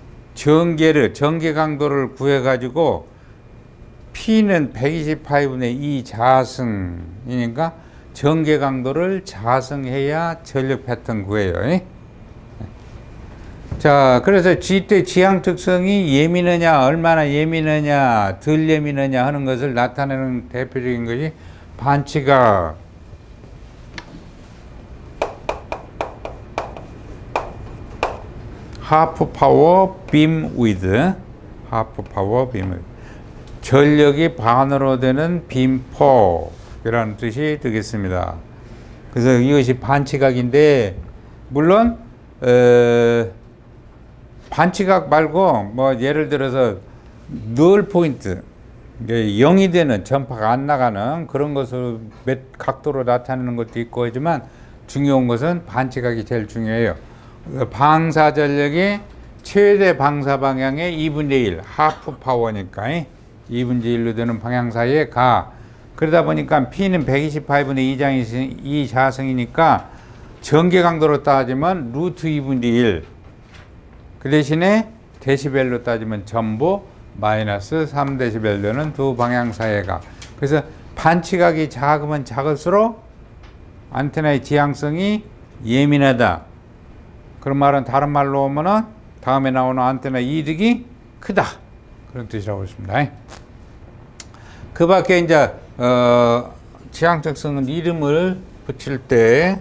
전개 강도를 구해 가지고 P는 128분의 2 자승이니까 전개 강도를 자승해야 전력 패턴 구해요. 자, 그래서 G대 지향 특성이 예민하냐, 얼마나 예민하냐, 덜 예민하냐 하는 것을 나타내는 대표적인 것이 반치각. 하프 파워 빔 위드. 하프 파워 빔 위드. 전력이 반으로 되는 빔폭이라는 뜻이 되겠습니다. 그래서 이것이 반치각인데, 물론 반치각 말고 뭐 예를 들어서 널 포인트, 0이 되는 전파가 안 나가는 그런 것을 몇 각도로 나타내는 것도 있고 하지만 중요한 것은 반치각이 제일 중요해요. 방사 전력이 최대 방사 방향의 2분의 1 하프 파워니까 2분의 1로 되는 방향 사이에 가. 그러다 보니까 P는 128분의 2 자승이니까 전개 강도로 따지면 루트 2분의 1. 그 대신에 데시벨로 따지면 전부 마이너스 3데시벨 되는 두 방향 사이에 가. 그래서 반치각이 작으면 작을수록 안테나의 지향성이 예민하다. 그런 말은 다른 말로 하면은 다음에 나오는 안테나 이득이 크다. 그런 뜻이라고 했습니다. 그 밖에 이제, 지향 특성은 이름을 붙일 때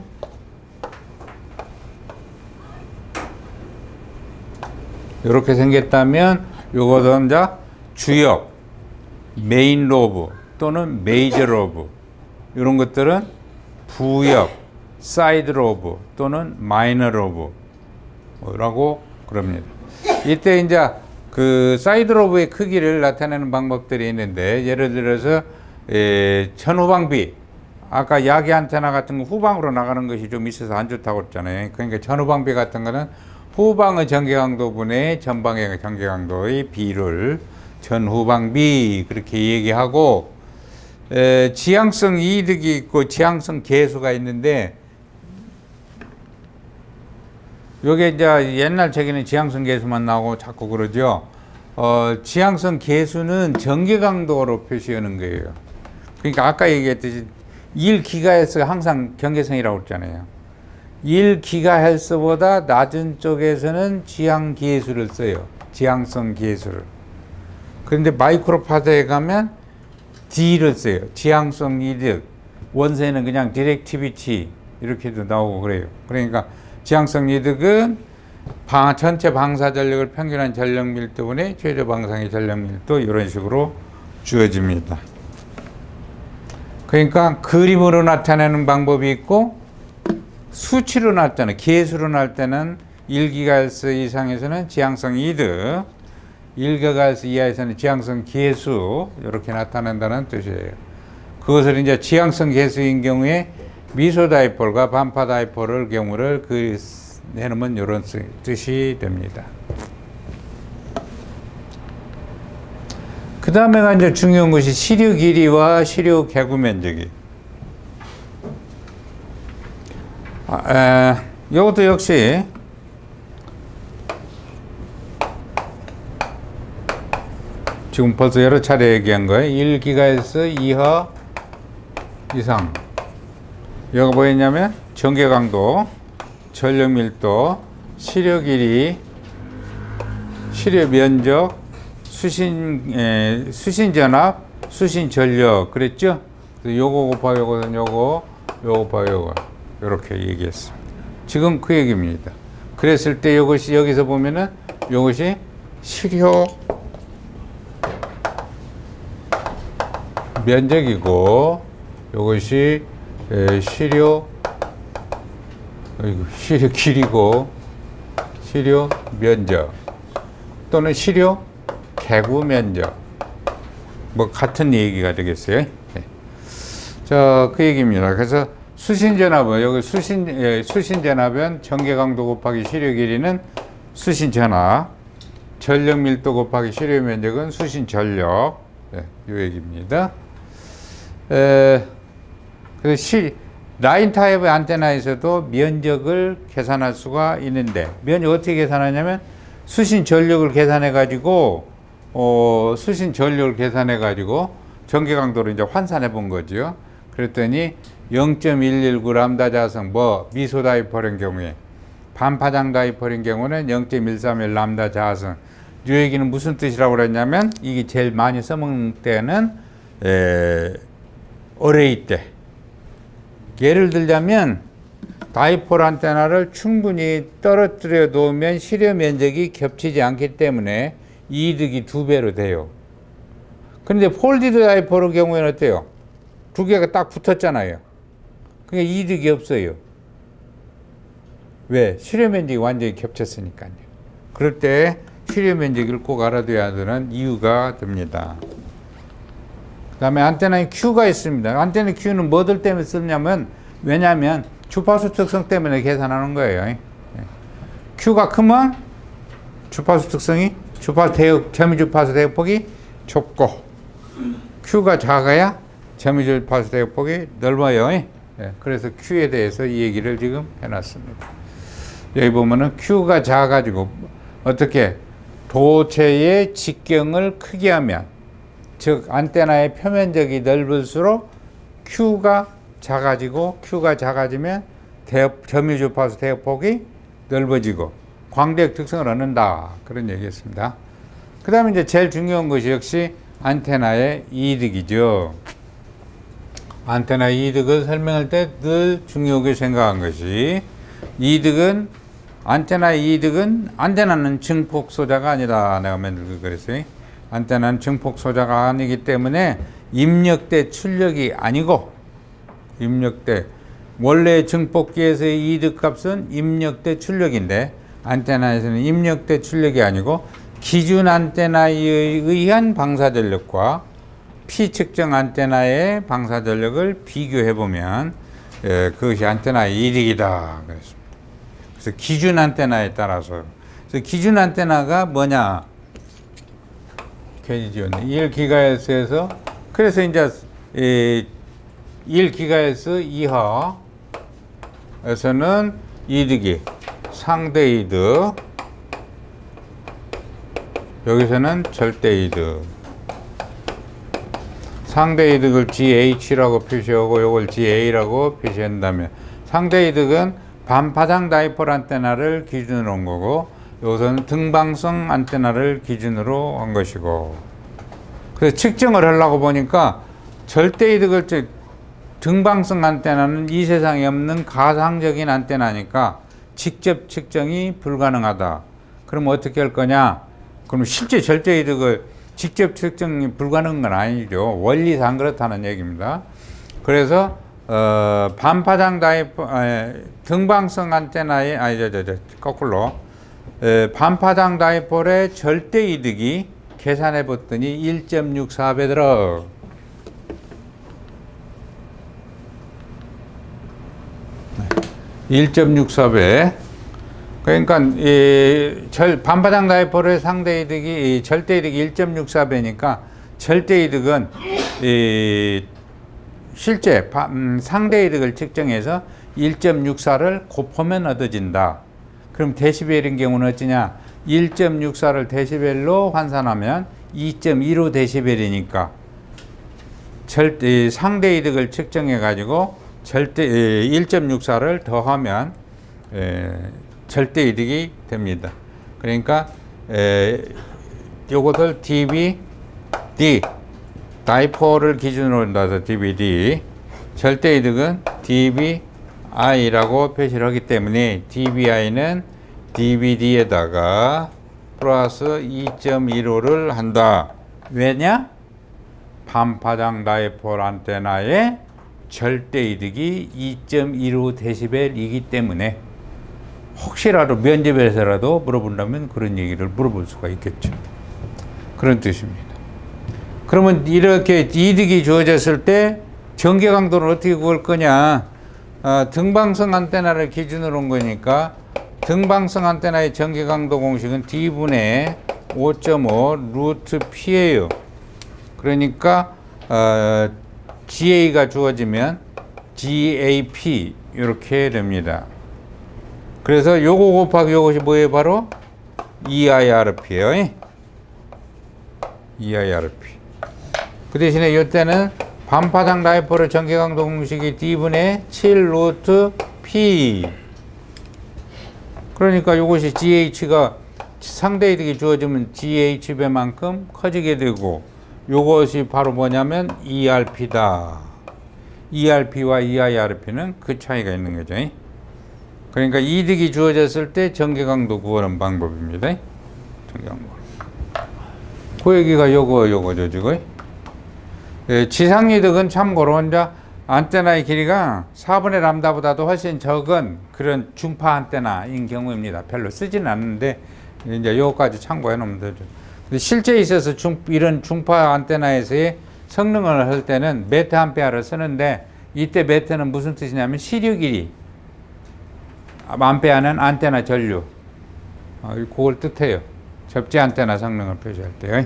이렇게 생겼다면 요거는 이제 주역, 메인 로브 또는 메이저 로브 이런 것들은 부역, 사이드 로브 또는 마이너 로브라고 그럽니다. 이때 이제 그 사이드 로브의 크기를 나타내는 방법들이 있는데 예를 들어서 전후방비 아까 야기 안테나 같은 거 후방으로 나가는 것이 좀 있어서 안 좋다고 했잖아요. 그러니까 전후방비 같은 거는 후방의 전개 강도분의 전방의 전개 강도의 비를 전후방비 그렇게 얘기하고 지향성 이득이 있고 지향성 계수가 있는데 요게 이제 옛날 책에는 지향성 계수만 나오고 자꾸 그러죠. 지향성 계수는 전개 강도로 표시하는 거예요. 그러니까 아까 얘기했듯이 1GHz가 항상 경계성이라고 했잖아요. 1GHz보다 낮은 쪽에서는 지향 계수를 써요. 지향성 계수를. 그런데 마이크로파드에 가면 D를 써요. 지향성 이득. 원세는 그냥 디렉티비티 이렇게도 나오고 그래요. 그러니까 지향성 이득은 전체 방사 전력을 평균한 전력 밀도분의 최저 방사의 전력 밀도 이런 식으로 주어집니다. 그러니까 그림으로 나타내는 방법이 있고 수치로 나타내는 계수로 나타내는 1GHz 이상에서는 지향성 이득, 1GHz 이하에서는 지향성 계수 이렇게 나타낸다는 뜻이에요. 그것을 이제 지향성 계수인 경우에 미소 다이폴과 반파 다이폴을 경우를 내놓으면 이런 뜻이 됩니다. 그 다음에가 이제 중요한 것이 시류 길이와 시류 개구 면적이. 이것도 역시 지금 벌써 여러 차례 얘기한 거예요. 1GHz 이하 이상. 여기가 뭐였냐면 전개 강도, 전력 밀도, 시료 길이, 시료 면적, 수신 전압, 수신 전력 그랬죠? 요거 곱하기 요거는 요거 곱하기 요거 이렇게 얘기했습니다. 지금 그 얘기입니다. 그랬을 때 요것이 여기서 보면은 요것이 시료 면적이고 요것이 시료 길이고 시료 면적 또는 시료 개구 면적 뭐 같은 얘기가 되겠어요. 네. 자, 그 얘기입니다. 그래서 수신 전압은 여기 수신 전압은 전개 강도 곱하기 시료 길이는 수신 전압 전력 밀도 곱하기 실효 면적은 수신 전력. 네, 요 얘기입니다. 그래서 라인 타입의 안테나에서도 면적을 계산할 수가 있는데, 면적 어떻게 계산하냐면 수신 전력을 계산해 가지고 전기 강도를 이제 환산해 본 거죠. 그랬더니 0.119 람다 자성, 미소 다이폴인 경우에, 반파장 다이폴인 경우는 0.131 람다 자성. 이 얘기는 무슨 뜻이라고 그랬냐면, 이게 제일 많이 써먹는 때는 어레이 때. 예를 들자면 다이폴 안테나를 충분히 떨어뜨려 놓으면 실효 면적이 겹치지 않기 때문에 이득이 2배로 돼요. 그런데 폴디드 다이폴의 경우에는 어때요? 두 개가 딱 붙었잖아요. 그러니까 이득이 없어요. 왜? 실효 면적이 완전히 겹쳤으니까요. 그럴 때 실효 면적을 꼭 알아둬야 되는 이유가 됩니다. 그 다음에 안테나에 Q가 있습니다. 안테나 Q는 뭐들 때문에 쓰냐면, 왜냐하면 주파수 특성 때문에 계산하는 거예요. Q가 크면 주파수 특성이, 점유주파수 대역폭이 좁고, Q가 작아야 점유주파수 대역폭이 넓어요. 그래서 Q에 대해서 이 얘기를 지금 해놨습니다. 여기 보면은 Q가 작아지고, 어떻게 도체의 직경을 크게 하면, 즉 안테나의 표면적이 넓을수록 Q가 작아지면 점유주파수 대역폭이 넓어지고 광대역 특성을 얻는다, 그런 얘기였습니다. 그 다음에 이제 제일 중요한 것이 역시 안테나의 이득이죠. 안테나 이득을 설명할 때 늘 중요하게 생각한 것이, 안테나는 증폭 소자가 아니다. 내가 맨날 그랬어요. 안테나는 증폭 소자가 아니기 때문에 입력대 출력이 아니고, 원래 증폭기에서의 이득값은 입력대 출력인데, 안테나에서는 입력대 출력이 아니고 기준 안테나에 의한 방사전력과 피측정 안테나의 방사전력을 비교해보면 그것이 안테나의 이득이다 그랬습니다. 그래서 기준 안테나에 따라서, 그래서 기준 안테나가 뭐냐, 괜히 지웠네. 1GHz에서, 그래서 이제 1GHz 이하에서는 이득이 상대 이득, 여기서는 절대 이득. 상대 이득을 GH라고 표시하고 요걸 GA라고 표시한다면, 상대 이득은 반파장 다이폴 안테나를 기준으로 한 거고, 여기서는 등방성 안테나를 기준으로 한 것이고, 그래서 측정을 하려고 보니까 절대 이득을, 등방성 안테나는 이 세상에 없는 가상적인 안테나니까 직접 측정이 불가능하다. 그럼 어떻게 할 거냐? 그럼 실제 절대 이득을 직접 측정이 불가능한 건 아니죠. 원리상 그렇다는 얘기입니다. 그래서 반파장 등방성 안테나의 거꾸로 반파장 다이폴의 절대 이득이 계산해 봤더니 1.64배 들어. 네. 1.64배. 그러니까 반파장 다이폴의 상대 이득이, 절대 이득이 1.64배니까 절대 이득은 실제 상대 이득을 측정해서 1.64를 곱하면 얻어진다. 그럼 데시벨인 경우는 어찌냐? 1.64를 데시벨로 환산하면 2.15 데시벨이니까 상대 이득을 측정해 가지고 1.64를 더하면 절대 이득이 됩니다. 그러니까 요것을 DB, 다이폴을 기준으로 한다서 DBD, 절대 이득은 DBI라고 표시를 하기 때문에 DBI는 DBD에다가 플러스 2.15를 한다. 왜냐? 반파장 다이폴 안테나의 절대 이득이 2.15 데시벨이기 때문에 혹시라도 면접에서라도 물어본다면 그런 얘기를 물어볼 수가 있겠죠. 그런 뜻입니다. 그러면 이렇게 이득이 주어졌을 때 전개 강도를 어떻게 구할 거냐? 등방성 안테나를 기준으로 한 거니까 등방성 안테나의 전개 강도 공식은 D분의 5.5 루트 P예요. 그러니까 GA가 주어지면 GAP 이렇게 됩니다. 그래서 요거 곱하기 요것이 뭐예요? 바로 EIRP예요. EIRP. 그 대신에 이때는 반파장 다이폴의 전개강도 공식이 D분의 7 루트 P. 그러니까 이것이 GH가 상대 이득이 주어지면 GH배만큼 커지게 되고, 이것이 바로 뭐냐면 ERP다. ERP와 EIRP는 그 차이가 있는 거죠. 그러니까 이득이 주어졌을 때 전개강도 구하는 방법입니다. 전개강도. 그 얘기가 요거죠, 지금. 지상이득은 참고로 이제 안테나의 길이가 4분의 람다보다도 훨씬 적은 그런 중파 안테나인 경우입니다. 별로 쓰지는 않는데 이제 요거까지 참고해 놓으면 되죠. 근데 실제 있어서 이런 중파 안테나에서의 성능을 할 때는 메트 암페어를 쓰는데, 이때 메트는 무슨 뜻이냐면 시류 길이, 암페어는 안테나 전류, 그걸 뜻해요. 접지 안테나 성능을 표시할 때요.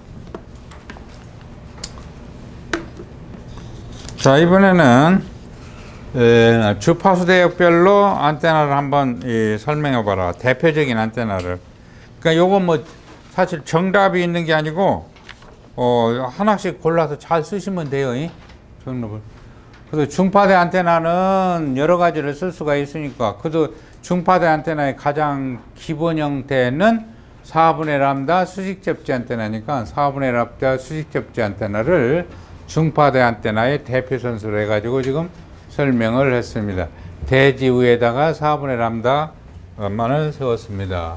자, 이번에는 주파수 대역별로 안테나를 한번 설명해 봐라. 대표적인 안테나를. 그러니까 요건 뭐 사실 정답이 있는 게 아니고 하나씩 골라서 잘 쓰시면 돼요. 정답을. 그래서 중파대 안테나는 여러 가지를 쓸 수가 있으니까, 그래도 중파대 안테나의 가장 기본 형태는 4분의 람다 수직 접지 안테나니까 4분의 람다 수직 접지 안테나를 중파대 안테나의 대표 선수로 해가지고 지금 설명을 했습니다. 대지 위에다가 4분의 람다만을 세웠습니다.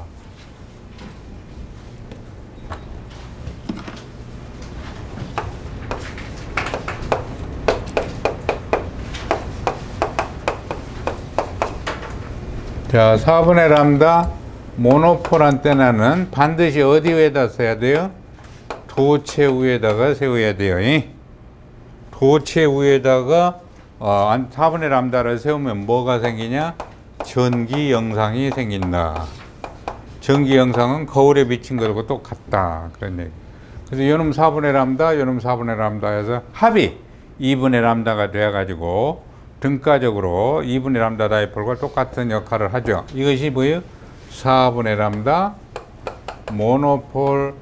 자, 4분의 람다 모노폴 안테나는 반드시 어디 위에다 써야 돼요? 도체 위에다가 세워야 돼요. 도체 위에다가 4분의 람다를 세우면 뭐가 생기냐? 전기 영상이 생긴다. 전기 영상은 거울에 비친 것과 똑같다. 그런 얘기. 그래서 요놈 4분의 람다, 요놈 4분의 람다에서 합이 2분의 람다가 되어가지고 등가적으로 2분의 람다 다이폴과 똑같은 역할을 하죠. 이것이 뭐예요? 4분의 람다 모노폴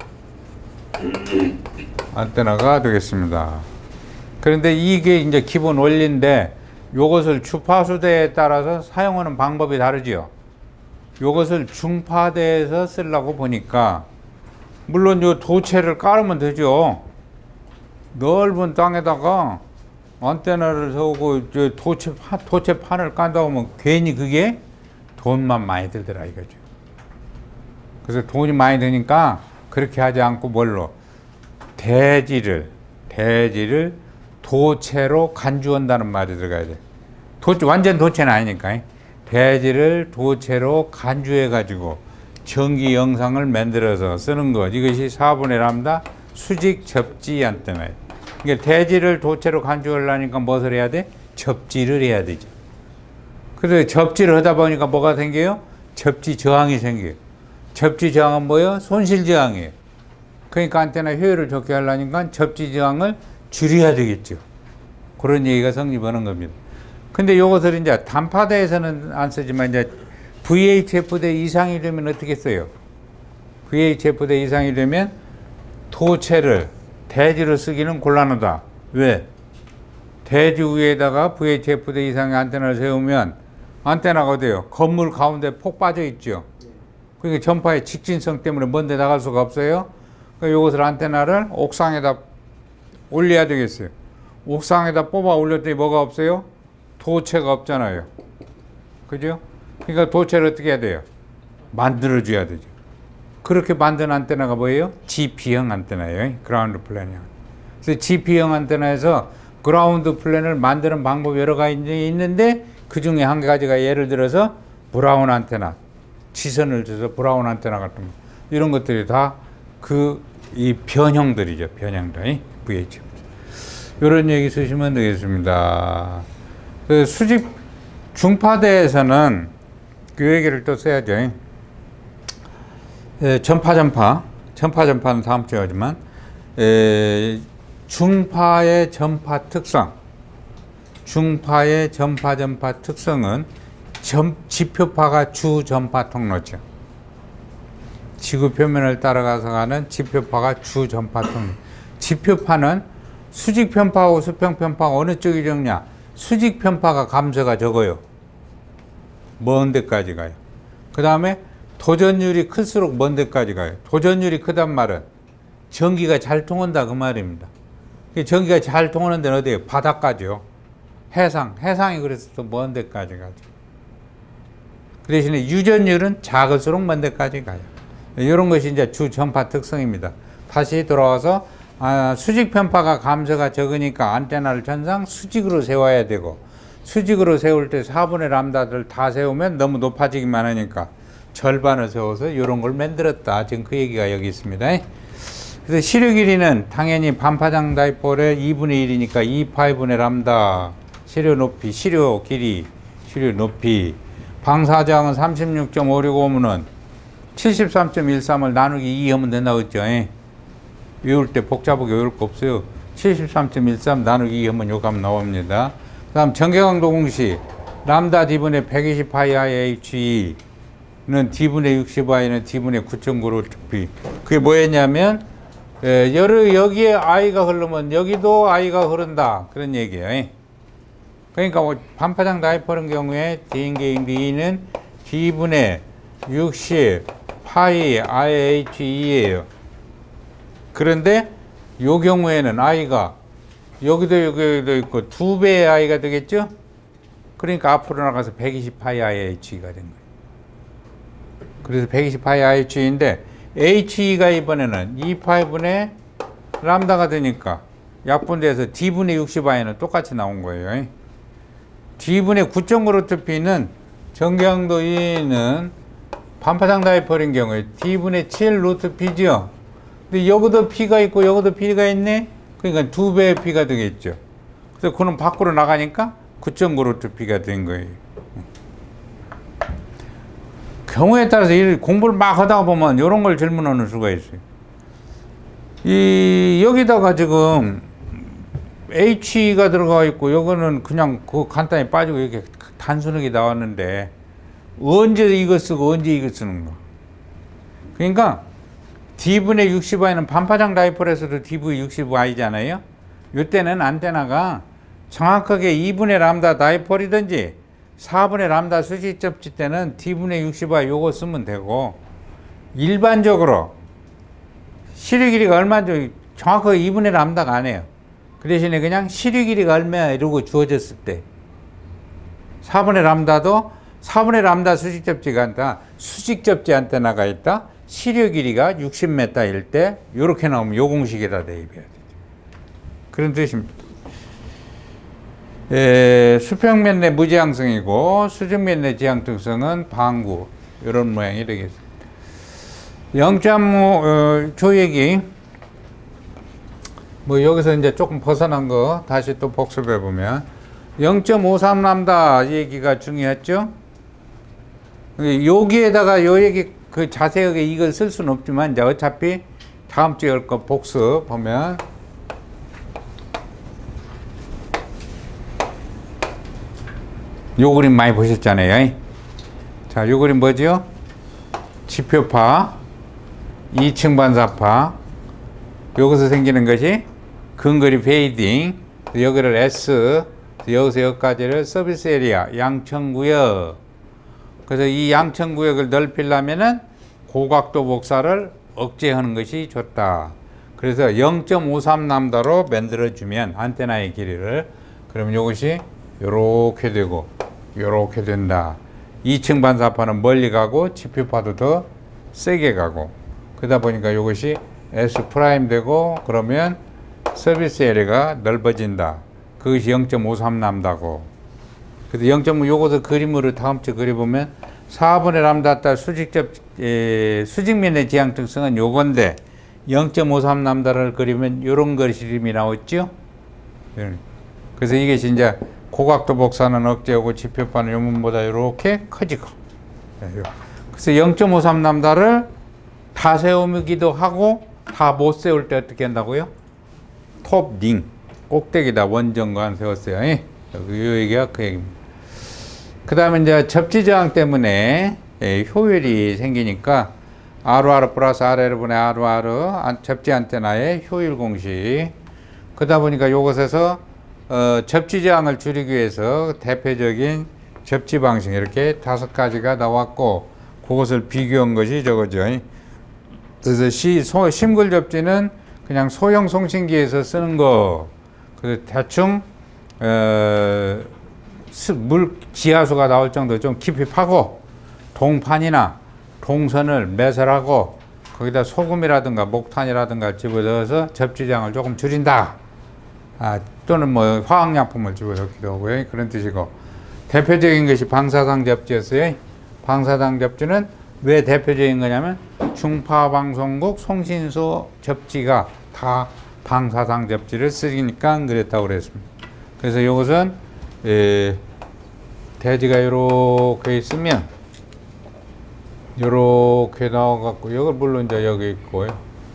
안테나가 되겠습니다. 그런데 이게 이제 기본 원리인데, 요것을 주파수대에 따라서 사용하는 방법이 다르지요. 요것을 중파대에서 쓰려고 보니까, 물론 요 도체를 깔으면 되죠. 넓은 땅에다가 안테나를 세우고 도체판을 깐다고 하면 괜히 그게 돈만 많이 들더라 이거죠. 그래서 돈이 많이 드니까 그렇게 하지 않고 뭘로? 대지를 도체로 간주한다는 말이 들어가야 돼. 완전 도체는 아니니까. 대지를 도체로 간주해 가지고 전기 영상을 만들어서 쓰는 것. 이것이 4분의 람다 수직 접지 안테나예요. 그러니까 대지를 도체로 간주하려니까 무엇을 해야 돼? 접지를 해야 되죠. 그래서 접지를 하다 보니까 뭐가 생겨요? 접지 저항이 생겨요. 접지 저항은 뭐예요? 손실 저항이에요. 그러니까 안테나 효율을 좋게 하려니까 접지 저항을 줄여야 되겠죠. 그런 얘기가 성립하는 겁니다. 근데 요것을 이제 단파대에서는 안 쓰지만 이제 VHF대 이상이 되면 어떻게 써요? VHF대 이상이 되면 도체를 대지로 쓰기는 곤란하다. 왜? 대지 위에다가 VHF대 이상의 안테나를 세우면 안테나가 어때요? 건물 가운데 폭 빠져 있죠. 그러니까 전파의 직진성 때문에 먼데 나갈 수가 없어요. 그러니까 이것을 안테나를 옥상에다 올려야 되겠어요. 옥상에다 뽑아 올렸더니 뭐가 없어요? 도체가 없잖아요. 그죠? 그러니까 도체를 어떻게 해야 돼요? 만들어줘야 되죠. 그렇게 만든 안테나가 뭐예요? GP형 안테나예요. 그라운드 플랜이요. 그래서 GP형 안테나에서 그라운드 플랜을 만드는 방법이 여러 가지 있는데, 그 중에 한 가지가 예를 들어서 브라운 안테나, 지선을 줘서 브라운 안테나 같은 거, 이런 것들이 다 이 변형들이죠. 변형들. VHF. 이런 얘기 쓰시면 되겠습니다. 그 수직 중파대에서는 그 얘기를 또 써야죠. 전파 전파는 다음 주에 하지만, 중파의 전파 특성. 중파의 전파 특성은 지표파가 주 전파 통로죠. 지구 표면을 따라가서 가는 지표파가 주 전파 통로. 지표파는 수직 편파하고 수평 편파가 어느 쪽이 적냐? 수직 편파가 감소가 적어요. 먼 데까지 가요. 그 다음에 도전율이 클수록 먼 데까지 가요. 도전율이 크단 말은 전기가 잘 통한다 그 말입니다. 전기가 잘 통하는 데는 어디예요? 바닷가죠. 해상이 그래서 또 먼 데까지 가죠. 그 대신에 유전율은 작을수록 먼 데까지 가요. 이런 것이 이제 주 전파 특성입니다. 다시 돌아와서 수직 편파가 감소가 적으니까 안테나를 전상 수직으로 세워야 되고, 수직으로 세울 때 4분의 람다들 다 세우면 너무 높아지기만 하니까 절반을 세워서 이런 걸 만들었다. 지금 그 얘기가 여기 있습니다. 그래서 시류 길이는 당연히 반파장 다이폴의 2분의 1이니까 2파이분의 람다. 시류 높이, 시류 길이, 시류 높이. 방사저항은 36.565면은 73.13을 나누기 2 하면 된다고 했죠. 외울 때 복잡하게 외울 거 없어요. 73.13 나누기 2 하면 요 값 나옵니다. 그 다음 전개강도 공식. 람다 D분의 120파이 H는 D분의 60I는 D분의 9.96B. 그게 뭐였냐면, 여기에 I가 흐르면 여기도 I가 흐른다. 그런 얘기예요. 그러니까 반파장 다이폴인 경우에 D인 D는 D분의 60 파이 IHE예요. 그런데 요 경우에는 I가 여기도 있고 2배의 I가 되겠죠? 그러니까 앞으로 나가서 120 파이 IHE가 된 거예요. 그래서 120 파이 IHE인데 HE가 이번에는 2파이분의 람다가 되니까 약분돼서 D분의 60I는 똑같이 나온 거예요. D분의 9.9루트P는 전개강도 2는 반파장 다이폴인 경우에 D분의 7루트P죠. 근데 여기도 P가 있고 여기도 P가 있네? 그러니까 2배의 P가 되겠죠. 그래서 그는 밖으로 나가니까 9.9루트P가 된 거예요. 경우에 따라서 공부를 막 하다 보면 이런 걸 질문하는 수가 있어요. 여기다가 지금 H가 들어가 있고 요거는 그냥 그 간단히 빠지고 이렇게 단순하게 나왔는데 언제 이거 쓰고 언제 이거 쓰는가. 그러니까 D분의 60I는 반파장 다이폴에서도 D분의 60I잖아요. 이때는 안테나가 정확하게 2분의 람다 다이폴이든지 4분의 람다 수직접지 때는 D분의 60I 요거 쓰면 되고, 일반적으로 시류 길이가 얼마인지 정확하게 2분의 람다가 아니에요. 그 대신에 그냥 시류 길이가 얼마야 이러고 주어졌을 때 4분의 람다도 4분의 람다 수직접지가 있다. 수직접지 안테나가 있다. 시류 길이가 60m일 때 이렇게 나오면 요 공식에다 대입해야 되죠. 그런 뜻입니다. 수평면 내 무지향성이고 수직면 내 지향특성은 방구, 이런 모양이 되겠습니다. 0.5 조얘기 뭐 여기서 이제 조금 벗어난 거 다시 또 복습해 보면 0.53 람다 얘기가 중요했죠. 여기에다가 요 얘기 그 자세하게 이걸 쓸 수는 없지만 이제 어차피 다음 주에 할 거 복습 보면 요 그림 많이 보셨잖아요. 자, 요 그림 뭐죠? 지표파, 2층 반사파, 여기서 생기는 것이 근거리 페이딩, 여기를 S, 여기서 여기까지를 서비스 에리아, 양천구역. 그래서 이 양천구역을 넓히려면은 고각도 복사를 억제하는 것이 좋다. 그래서 0.53 람다로 만들어주면 안테나의 길이를, 그러면 이것이 요렇게 되고 요렇게 된다. 2층 반사파는 멀리 가고 지표파도 더 세게 가고, 그러다 보니까 이것이 S 프라임 되고, 그러면 서비스 에리아가 넓어진다. 그것이 0.53 람다고. 그래서 0.5 요것을 그림으로 다음 주 그려보면 4분의 람다 따 수직면의 지향 특성은 요건데 0.53 람다를 그리면 요런 그림이 나왔죠. 그래서 이게 진짜 고각도 복사는 억제하고 지표파는 요문보다 이렇게 커지고. 그래서 0.53 람다를 다 세우기도 하고 다 못 세울 때 어떻게 한다고요? 톱 링 꼭대기다 원정관 세웠어요. 이 얘기가 그 얘기입니다. 그 다음에 이제 접지 저항 때문에 효율이 생기니까 RR 플러스 RL분의 RR 접지 안테나의 효율 공식. 그러다 보니까 이것에서 접지 저항을 줄이기 위해서 대표적인 접지 방식 이렇게 5가지가 나왔고 그것을 비교한 것이 저거죠. 그래서 심글 접지는 그냥 소형 송신기에서 쓰는 거. 그래서 대충 물 지하수가 나올 정도 좀 깊이 파고 동판이나 동선을 매설하고 거기다 소금이라든가 목탄이라든가 집어넣어서 접지장을 조금 줄인다. 또는 뭐 화학약품을 집어넣기도 하고요. 그런 뜻이고 대표적인 것이 방사상 접지였어요. 방사상 접지는 왜 대표적인 거냐면 중파방송국 송신소 접지가 다 방사상 접지를 쓰니까 그랬다고 그랬습니다. 그래서 이것은 대지가 이렇게 있으면 이렇게 나와갖고 이걸 물론 이제 여기 있고요.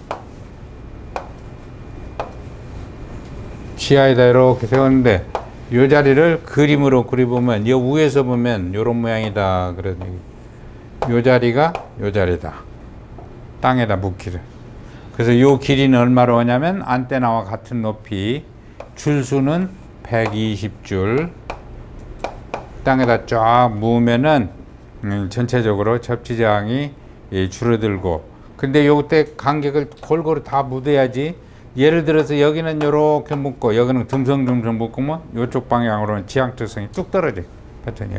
지하에다 이렇게 세웠는데 이 자리를 그림으로 그려보면 이 위에서 보면 이런 모양이다. 그래서 이 자리가 이 자리다. 땅에다 묻기를. 그래서 이 길이는 얼마로 하냐면 안테나와 같은 높이 줄수는 120줄 땅에다 쫙 묻으면은 전체적으로 접지장이 줄어들고 근데 요때 간격을 골고루 다 묻어야지 예를 들어서 여기는 요렇게 묻고 여기는 듬성듬성 묻으면 요쪽 방향으로는 지향적성이 뚝 떨어져요. 패턴이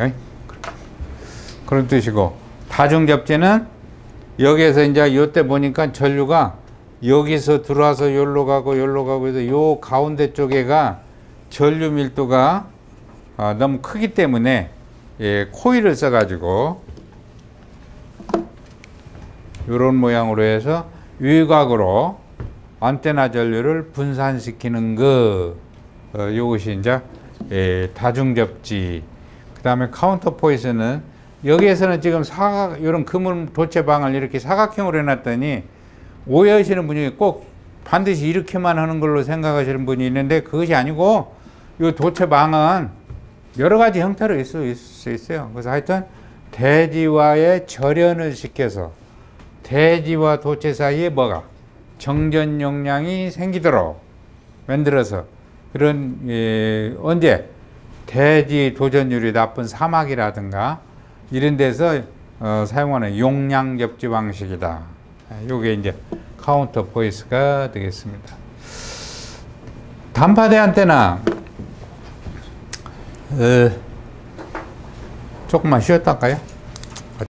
그런 뜻이고 다중접지는 여기에서 이제 요때 보니까 전류가 여기서 들어와서 여기로 가고 해서 요 가운데 쪽에가 전류 밀도가 너무 크기 때문에 코일을 써가지고 이런 모양으로 해서 외곽으로 안테나 전류를 분산시키는 거 이것이 이제 다중접지. 그 다음에 카운터 포이스는 여기에서는 지금 이런 그물 도체방을 이렇게 사각형으로 해놨더니 오해하시는 분이 꼭 반드시 이렇게만 하는 걸로 생각하시는 분이 있는데 그것이 아니고 이 도체방은 여러 가지 형태로 있을 수 있어요. 그래서 하여튼 대지와의 절연을 시켜서 대지와 도체 사이에 뭐가 정전 용량이 생기도록 만들어서 그런 언제 대지 도전율이 나쁜 사막이라든가 이런 데서 사용하는 용량 접지 방식이다. 요게 이제 카운터 포이스가 되겠습니다. 단파대 안테나 조금만 쉬었다 할까요?